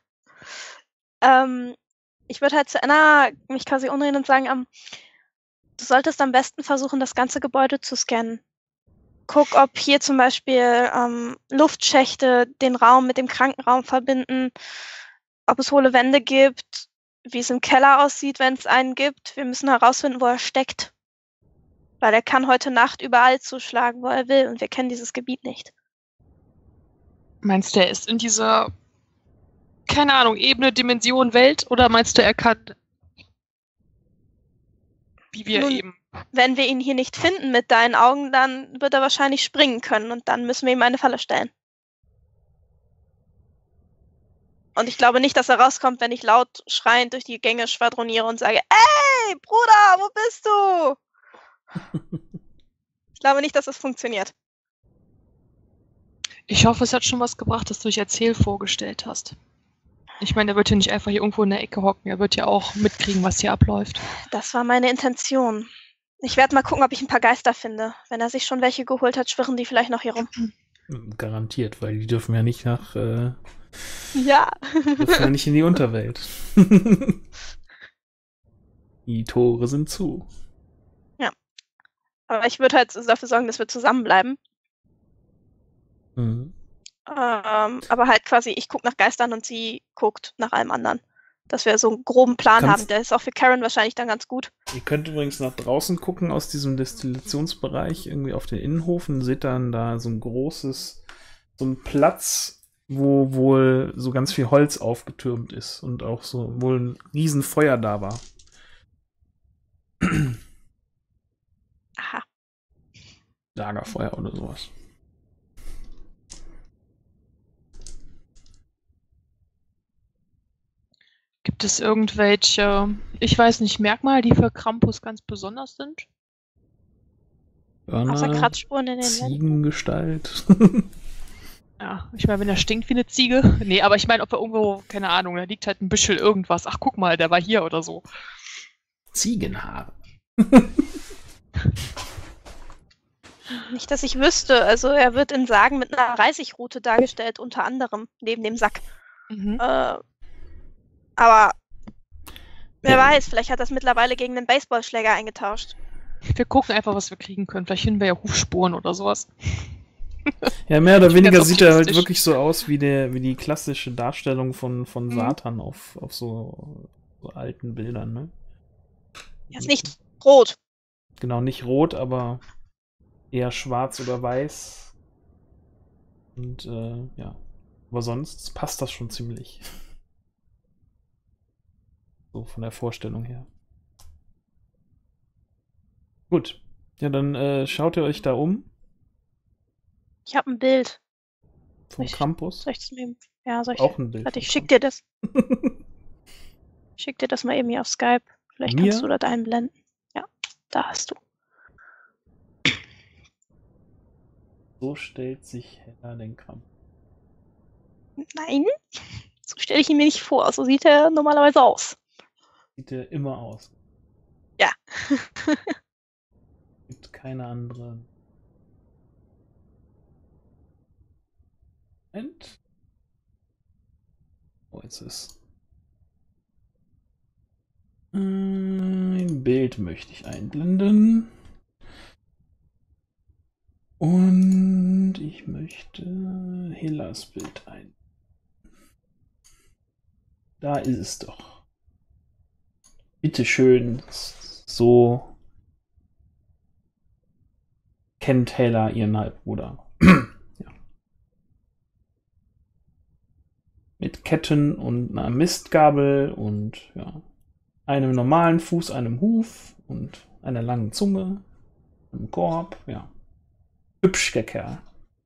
Ähm, ich würde halt zu Anna mich quasi umdrehen und sagen, ähm, du solltest am besten versuchen, das ganze Gebäude zu scannen. Guck, ob hier zum Beispiel ähm, Luftschächte den Raum mit dem Krankenraum verbinden, ob es hohle Wände gibt, wie es im Keller aussieht, wenn es einen gibt. Wir müssen herausfinden, wo er steckt. Weil er kann heute Nacht überall zuschlagen, wo er will, und wir kennen dieses Gebiet nicht. Meinst du, er ist in dieser, keine Ahnung, Ebene, Dimension, Welt? Oder meinst du, er kann, wie wir Nun- eben? Wenn wir ihn hier nicht finden mit deinen Augen, dann wird er wahrscheinlich springen können, und dann müssen wir ihm eine Falle stellen. Und ich glaube nicht, dass er rauskommt, wenn ich laut schreiend durch die Gänge schwadroniere und sage, ey, Bruder, wo bist du? Ich glaube nicht, dass das funktioniert. Ich hoffe, es hat schon was gebracht, dass du dich als Hehl vorgestellt hast. Ich meine, er wird ja nicht einfach hier irgendwo in der Ecke hocken. Er wird ja auch mitkriegen, was hier abläuft. Das war meine Intention. Ich werde mal gucken, ob ich ein paar Geister finde. Wenn er sich schon welche geholt hat, schwirren die vielleicht noch hier rum. Garantiert, weil die dürfen ja nicht nach, äh, Ja. dürfen ja nicht in die Unterwelt. Die Tore sind zu. Aber ich würde halt dafür sorgen, dass wir zusammenbleiben. Mhm. Ähm, aber halt quasi, ich gucke nach Geistern und sie guckt nach allem anderen. Dass wir so einen groben Plan Kannst- haben. Der ist auch für Karen wahrscheinlich dann ganz gut. Ihr könnt übrigens nach draußen gucken aus diesem Destillationsbereich, irgendwie auf den Innenhof, und seht dann da so ein großes, so ein Platz, wo wohl so ganz viel Holz aufgetürmt ist und auch so wohl ein Riesenfeuer da war. Aha. Lagerfeuer oder sowas. Gibt es irgendwelche, ich weiß nicht, Merkmale, die für Krampus ganz besonders sind? Außer Hörner, Kratzspuren in den Wänden. Ziegengestalt. Ja, ich meine, wenn er stinkt wie eine Ziege. Nee, aber ich meine, ob er irgendwo, keine Ahnung, da liegt halt ein Büschel irgendwas. Ach, guck mal, der war hier oder so. Ziegenhaare. Nicht, dass ich wüsste. Also er wird in Sagen mit einer Reisigrute dargestellt, unter anderem, neben dem Sack. Mhm. Äh, aber wer Ja. weiß, vielleicht hat er es mittlerweile gegen den Baseballschläger eingetauscht. Wir gucken einfach, was wir kriegen können. Vielleicht finden wir ja Hufspuren oder sowas. Ja, mehr oder Ich bin weniger ganz sieht er halt optimistisch. wirklich so aus wie, der, wie die klassische Darstellung von, von Mhm. Satan auf, auf so, so alten Bildern, ne? Er ist nicht rot. Genau, nicht rot, aber eher schwarz oder weiß. Und äh, ja. Aber sonst passt das schon ziemlich. So von der Vorstellung her. Gut. Ja, dann äh, schaut ihr euch da um Ich habe ein Bild. vom Ich- Campus. Soll ich das mir... Ja, soll ich... Auch ein Bild. Warte, ich vom schick dir das. Ich schick dir das mal eben hier auf Skype. Vielleicht Mir? kannst du da einblenden. Ja, da hast du. So stellt sich Hella den Campus. Nein, so stelle ich ihn mir nicht vor. So sieht er normalerweise aus. Sieht er immer aus. Ja. Gibt keine andere. Moment. Oh, jetzt ist. Ein Bild möchte ich einblenden. Und ich möchte Hellas Bild ein. Da ist es doch. Bitteschön. So kennt Hela ihren Halbbruder. Ja. Mit Ketten und einer Mistgabel und ja, einem normalen Fuß, einem Huf und einer langen Zunge, einem Korb. Ja. Hübsch, der Kerl.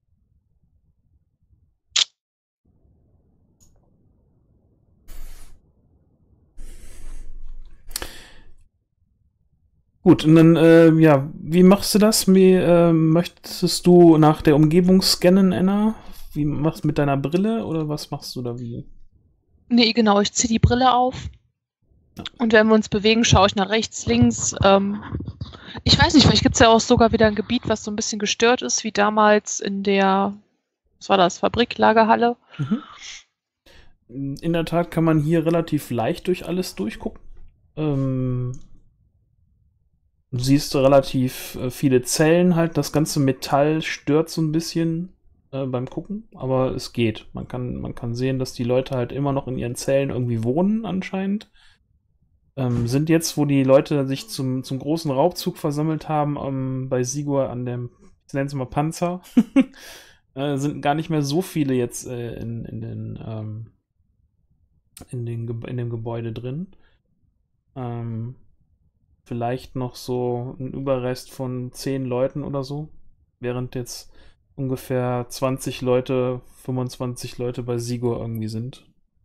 Gut, und dann, äh, ja, wie machst du das? Wie, äh, möchtest du nach der Umgebung scannen, Anna? Wie machst du mit deiner Brille oder was machst du da wie? Nee, genau, ich ziehe die Brille auf. Ja. Und wenn wir uns bewegen, schaue ich nach rechts, links. Ähm, ich weiß nicht, vielleicht gibt es ja auch sogar wieder ein Gebiet, was so ein bisschen gestört ist, wie damals in der, was war das, Fabriklagerhalle. Mhm. In der Tat kann man hier relativ leicht durch alles durchgucken. Ähm, du siehst relativ äh, viele Zellen halt. Das ganze Metall stört so ein bisschen äh, beim Gucken, aber es geht. Man kann, man kann sehen, dass die Leute halt immer noch in ihren Zellen irgendwie wohnen anscheinend. Ähm, sind jetzt, wo die Leute sich zum, zum großen Raubzug versammelt haben, ähm, bei Sigur an dem, ich nenne es mal Panzer, äh, sind gar nicht mehr so viele jetzt äh, in, in den ähm, in, den Ge in dem Gebäude drin. Ähm, vielleicht noch so ein Überrest von zehn Leuten oder so, während jetzt ungefähr zwanzig Leute, fünfundzwanzig Leute bei Sigur irgendwie sind.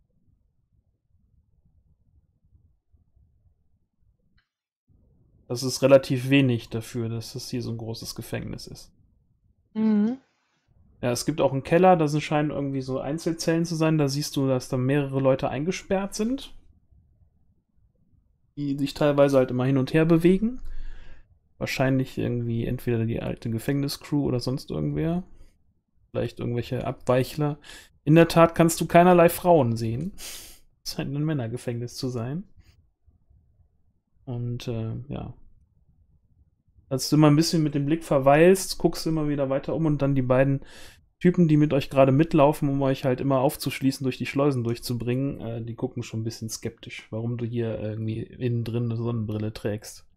Das ist relativ wenig dafür, dass das hier so ein großes Gefängnis ist. Mhm. Ja, es gibt auch einen Keller, da scheinen irgendwie so Einzelzellen zu sein. Da siehst du, dass da mehrere Leute eingesperrt sind, die sich teilweise halt immer hin und her bewegen. Wahrscheinlich irgendwie entweder die alte Gefängniscrew oder sonst irgendwer. Vielleicht irgendwelche Abweichler. In der Tat kannst du keinerlei Frauen sehen. Es scheint ein Männergefängnis zu sein. Und äh, ja. Als du immer ein bisschen mit dem Blick verweilst, guckst du immer wieder weiter um und dann die beiden Typen, die mit euch gerade mitlaufen, um euch halt immer aufzuschließen, durch die Schleusen durchzubringen, äh, die gucken schon ein bisschen skeptisch, warum du hier irgendwie innen drin eine Sonnenbrille trägst.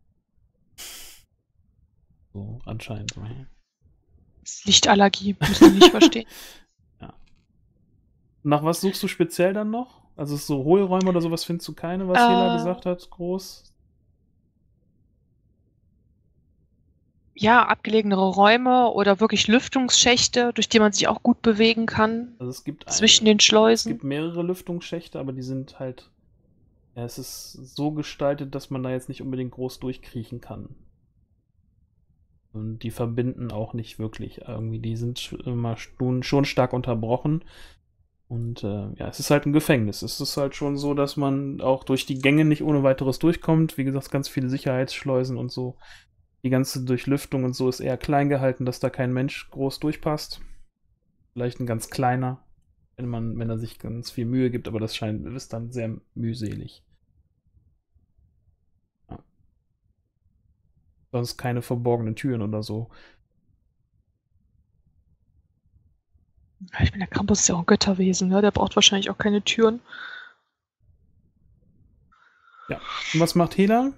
So, anscheinend. Ja. Das ist Lichtallergie, müssen wir nicht verstehen. Ja. Nach was suchst du speziell dann noch? Also so Hohlräume oder sowas findest du keine, was Äh. Hela gesagt hat, groß? Ja, abgelegenere Räume oder wirklich Lüftungsschächte, durch die man sich auch gut bewegen kann, Also es gibt zwischen eine, den es Schleusen. gibt mehrere Lüftungsschächte, aber die sind halt, ja, es ist so gestaltet, dass man da jetzt nicht unbedingt groß durchkriechen kann. Und die verbinden auch nicht wirklich irgendwie. Die sind sch- immer schon, schon stark unterbrochen. Und äh, ja, es ist halt ein Gefängnis. Es ist halt schon so, dass man auch durch die Gänge nicht ohne weiteres durchkommt. Wie gesagt, ganz viele Sicherheitsschleusen und so. Die ganze Durchlüftung und so ist eher klein gehalten, dass da kein Mensch groß durchpasst. Vielleicht ein ganz kleiner, wenn man, wenn er sich ganz viel Mühe gibt, aber das scheint, ist dann sehr mühselig. Ja. Sonst keine verborgenen Türen oder so. Ich meine, der Campus ist ja auch ein Götterwesen, ne? Der braucht wahrscheinlich auch keine Türen. Ja. Und was macht Hela?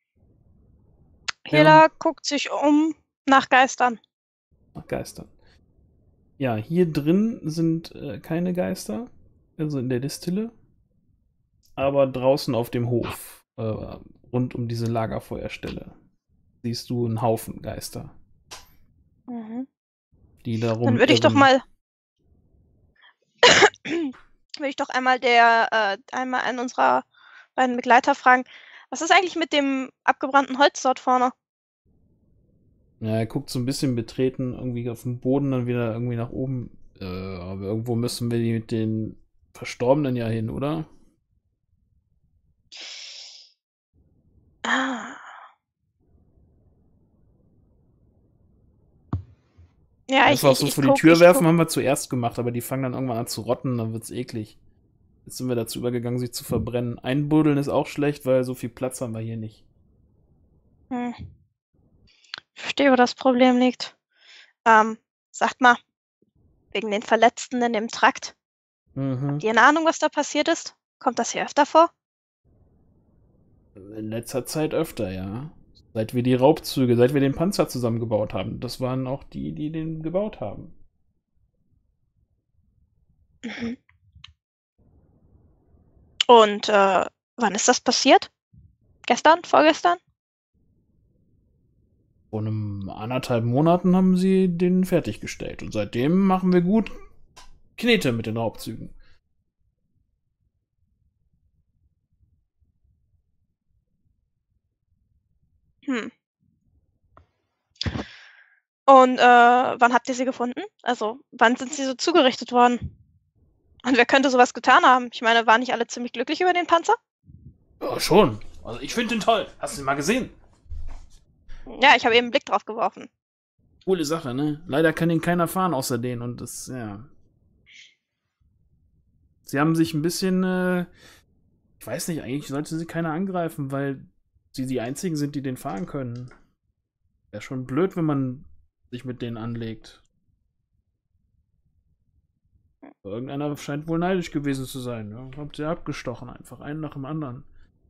Hela Ja. guckt sich um nach Geistern. Nach Geistern. Ja, hier drin sind äh, keine Geister, also in der Distille. Aber draußen auf dem Hof, äh, rund um diese Lagerfeuerstelle, siehst du einen Haufen Geister, Mhm. die darum. Dann würde ich doch mal. würde ich doch einmal der, äh, einmal einen unserer beiden Begleiter fragen, was ist eigentlich mit dem abgebrannten Holz dort vorne? Ja, er guckt so ein bisschen betreten irgendwie auf den Boden, dann wieder irgendwie nach oben. Äh, aber irgendwo müssen wir die mit den Verstorbenen ja hin, oder? Ah. Ja, ich, Einfach ich, so ich vor die guck, Tür ich werfen guck. haben wir zuerst gemacht, aber die fangen dann irgendwann an zu rotten, dann wird's eklig. Jetzt sind wir dazu übergegangen, sich zu verbrennen. Einbuddeln ist auch schlecht, weil so viel Platz haben wir hier nicht. Hm. Ich verstehe, wo das Problem liegt. Ähm, sagt mal, wegen den Verletzten in dem Trakt. Mhm. Habt ihr eine Ahnung, was da passiert ist? Kommt das hier öfter vor? In letzter Zeit öfter, ja. Seit wir die Raubzüge, seit wir den Panzer zusammengebaut haben. Das waren auch die, die den gebaut haben. Mhm. Und äh, wann ist das passiert? Gestern? Vorgestern? Vor einem anderthalb Monaten haben sie den fertiggestellt. Und seitdem machen wir gut Knete mit den Raubzügen. Hm. Und äh, wann habt ihr sie gefunden? Also, wann sind sie so zugerichtet worden? Und wer könnte sowas getan haben? Ich meine, waren nicht alle ziemlich glücklich über den Panzer? Ja, schon. Also ich finde den toll. Hast du ihn mal gesehen? Ja, ich habe eben einen Blick drauf geworfen. Coole Sache, ne? Leider kann ihn keiner fahren außer den und das, ja. Sie haben sich ein bisschen, äh, ich weiß nicht, eigentlich sollte sie keiner angreifen, weil sie die einzigen sind, die den fahren können. Wäre schon blöd, wenn man sich mit denen anlegt. Irgendeiner scheint wohl neidisch gewesen zu sein. Ja, habt sie abgestochen einfach, einen nach dem anderen.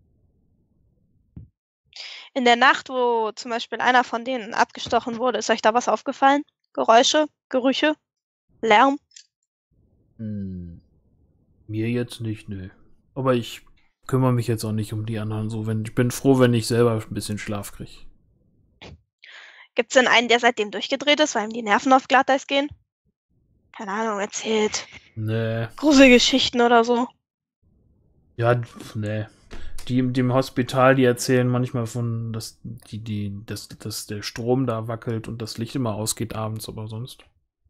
In der Nacht, wo zum Beispiel einer von denen abgestochen wurde, ist euch da was aufgefallen? Geräusche, Gerüche, Lärm? Hm. Mir jetzt nicht, ne. Aber ich kümmere mich jetzt auch nicht um die anderen so. Wenn, ich bin froh, wenn ich selber ein bisschen Schlaf kriege. Gibt's denn einen, der seitdem durchgedreht ist, weil ihm die Nerven auf Glatteis gehen? Keine Ahnung, erzählt Nee. gruselige Geschichten oder so. Ja, pf, nee. Die im dem Hospital, die erzählen manchmal von, dass, die, die, dass, dass der Strom da wackelt und das Licht immer ausgeht abends, aber sonst.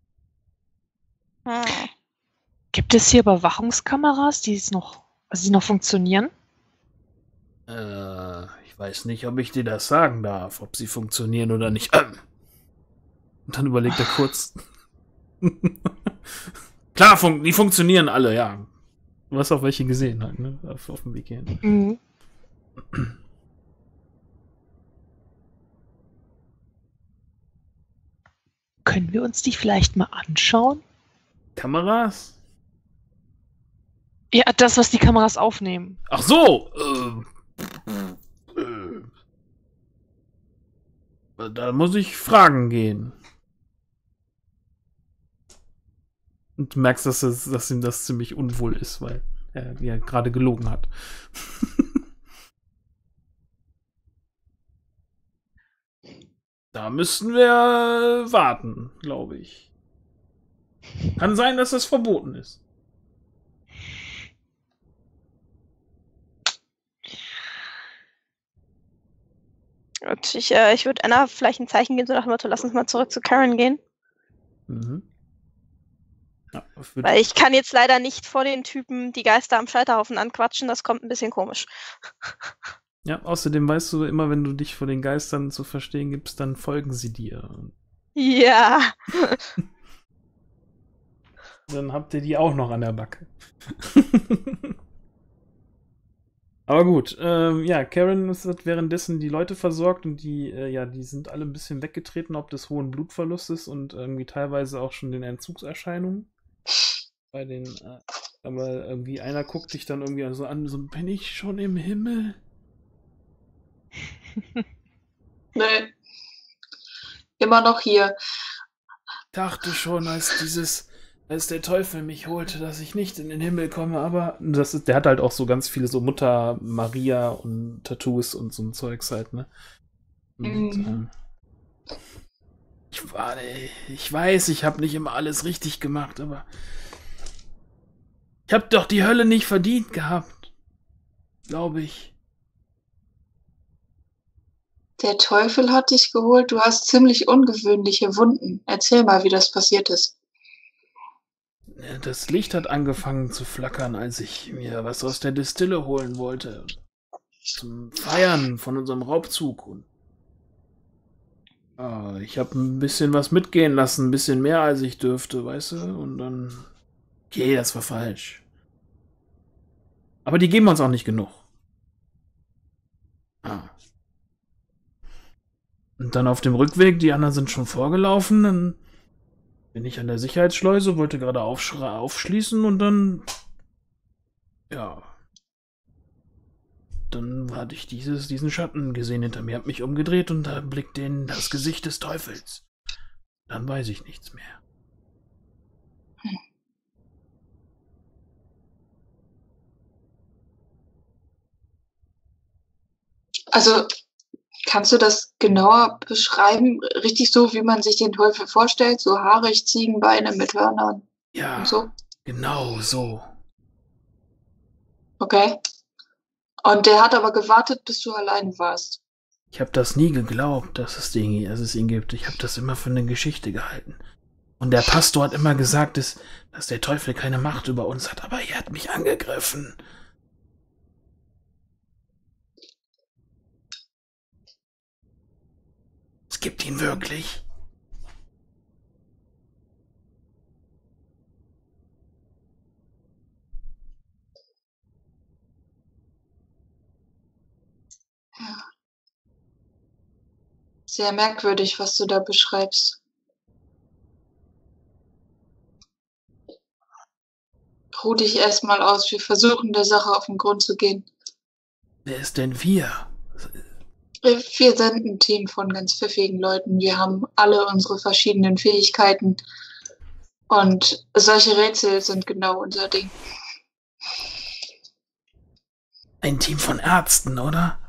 Hm. Gibt es hier Überwachungskameras, die es noch, also die noch funktionieren? Äh, ich weiß nicht, ob ich dir das sagen darf, ob sie funktionieren oder nicht. Ähm. Und dann überlegt er kurz. Klar, fun die funktionieren alle, ja. Du hast auch welche gesehen halt, ne? Auf, auf dem Weg hin. Mhm. Können wir uns die vielleicht mal anschauen? Kameras? Ja, das, was die Kameras aufnehmen. Ach so! Äh, äh, da muss ich fragen gehen. Und du merkst, dass, es, dass ihm das ziemlich unwohl ist, weil er ja gerade gelogen hat. Da müssten wir warten, glaube ich. Kann sein, dass das verboten ist. Und ich, äh, ich würde Anna vielleicht ein Zeichen geben, so nach dem Motto, lass uns mal zurück zu Karen gehen. Mhm. Ja, für Weil ich kann jetzt leider nicht vor den Typen die Geister am Scheiterhaufen anquatschen, das kommt ein bisschen komisch. ja, außerdem weißt du, immer wenn du dich vor den Geistern zu verstehen gibst, dann folgen sie dir. Ja. Dann habt ihr die auch noch an der Backe. Aber gut, ähm, ja, Karen hat währenddessen die Leute versorgt und die, äh, ja, die sind alle ein bisschen weggetreten, ob des hohen Blutverlustes und irgendwie teilweise auch schon den Entzugserscheinungen. Bei den, äh, aber irgendwie einer guckt dich dann irgendwie so an, so, bin ich schon im Himmel? Nee. Immer noch hier. Dachte schon, als dieses, als der Teufel mich holte, dass ich nicht in den Himmel komme, aber das ist, der hat halt auch so ganz viele so Mutter Maria und Tattoos und so ein Zeugs halt, ne? Und, Mhm. ähm, ich, war, ich weiß, ich habe nicht immer alles richtig gemacht, aber ich habe doch die Hölle nicht verdient gehabt. Glaube ich. Der Teufel hat dich geholt. Du hast ziemlich ungewöhnliche Wunden. Erzähl mal, wie das passiert ist. Das Licht hat angefangen zu flackern, als ich mir was aus der Distille holen wollte. Zum Feiern von unserem Raubzug. Und ah, ich habe ein bisschen was mitgehen lassen, ein bisschen mehr als ich dürfte, weißt du? Und dann... Okay, das war falsch. Aber die geben uns auch nicht genug. Ah. Und dann auf dem Rückweg, die anderen sind schon vorgelaufen, dann bin ich an der Sicherheitsschleuse, wollte gerade aufschließen und dann... Ja... Dann hatte ich dieses, diesen Schatten gesehen hinter mir, hab mich umgedreht und da blickte in das Gesicht des Teufels. Dann weiß ich nichts mehr. Also, kannst du das genauer beschreiben? Richtig so, wie man sich den Teufel vorstellt? So haarig, Ziegenbeine mit Hörnern Ja, und so? genau so. Okay. Und der hat aber gewartet, bis du allein warst. Ich habe das nie geglaubt, dass es, den, dass es ihn gibt. Ich habe das immer für eine Geschichte gehalten. Und der Pastor hat immer gesagt, dass, dass der Teufel keine Macht über uns hat, aber er hat mich angegriffen. Es gibt ihn wirklich. Ja. Sehr merkwürdig, was du da beschreibst. Ruh dich erstmal aus. Wir versuchen der Sache auf den Grund zu gehen. Wer ist denn wir? Wir sind ein Team von ganz pfiffigen Leuten. Wir haben alle unsere verschiedenen Fähigkeiten. Und solche Rätsel sind genau unser Ding. Ein Team von Ärzten, oder?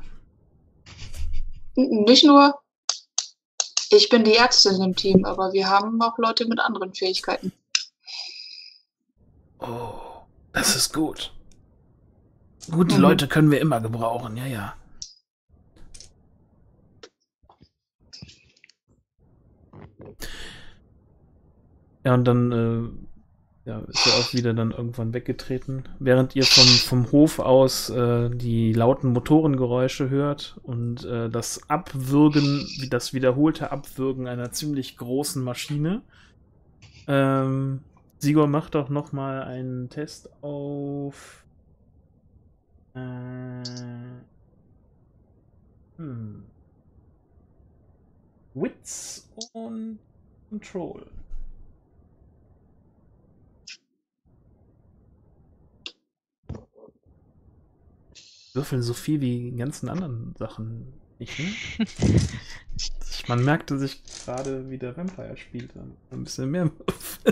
N- Nicht nur, ich bin die Ärztin im Team, aber wir haben auch Leute mit anderen Fähigkeiten. Oh, das ist gut. Gute Mhm. Leute können wir immer gebrauchen, ja, ja. Ja, und dann äh, ja, ist er auch wieder dann irgendwann weggetreten, während ihr vom, vom Hof aus äh, die lauten Motorengeräusche hört und äh, das Abwürgen, wie das wiederholte Abwürgen einer ziemlich großen Maschine. Ähm, Sigor macht auch noch mal einen Test auf äh, hm, Wits und Control. Würfeln so viel wie die ganzen anderen Sachen nicht, ne? Man merkte sich gerade, wie der Vampire spielt. Ein bisschen mehr Würfeln.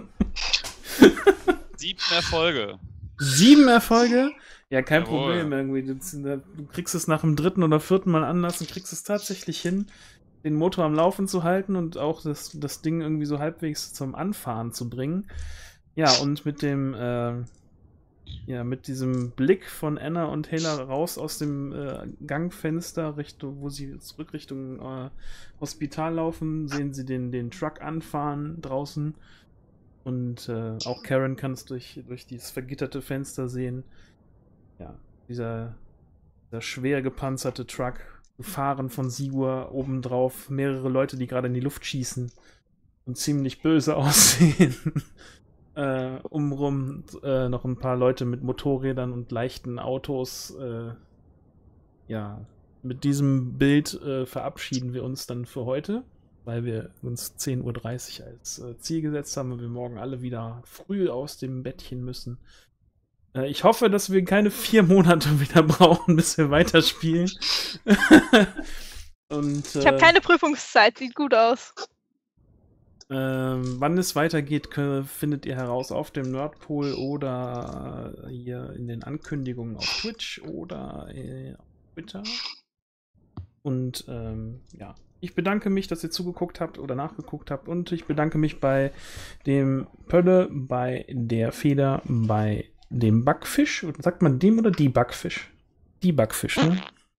Sieben Erfolge. Sieben Erfolge? Ja, kein Jawohl. Problem irgendwie. Du, du kriegst es nach dem dritten oder vierten Mal Anlass und kriegst es tatsächlich hin, den Motor am Laufen zu halten und auch das, das Ding irgendwie so halbwegs zum Anfahren zu bringen. Ja, und mit dem, äh, ja, mit diesem Blick von Anna und Hela raus aus dem äh, Gangfenster, Richtung, wo sie zurück Richtung äh, Hospital laufen, sehen sie den, den Truck anfahren draußen. Und äh, auch Karen kann es durch, durch dieses vergitterte Fenster sehen. Ja, dieser, dieser schwer gepanzerte Truck, gefahren von Sigur, obendrauf mehrere Leute, die gerade in die Luft schießen und ziemlich böse aussehen. äh, umrum äh, noch ein paar Leute mit Motorrädern und leichten Autos. Äh, ja, mit diesem Bild äh, verabschieden wir uns dann für heute, weil wir uns zehn Uhr dreißig als äh, Ziel gesetzt haben und wir morgen alle wieder früh aus dem Bettchen müssen. Äh, ich hoffe, dass wir keine vier Monate wieder brauchen, bis wir weiterspielen. und, äh, Ich habe keine Prüfungszeit, sieht gut aus. Ähm, wann es weitergeht, könnt, findet ihr heraus auf dem Nerdpool oder äh, hier in den Ankündigungen auf Twitch oder äh, auf Twitter. Und ähm, ja, ich bedanke mich, dass ihr zugeguckt habt oder nachgeguckt habt und ich bedanke mich bei dem Pölle, bei der Feder, bei dem Backfisch. Sagt man dem oder die Backfisch? Die Backfisch, ne?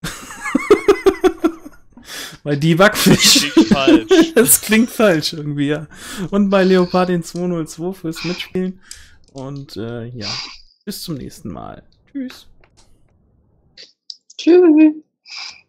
Bei die Backfisch. Das klingt falsch. Das klingt falsch irgendwie, ja. Und bei Leopardin zweihundertzwei fürs Mitspielen. Und äh, ja, bis zum nächsten Mal. Tschüss. Tschüss.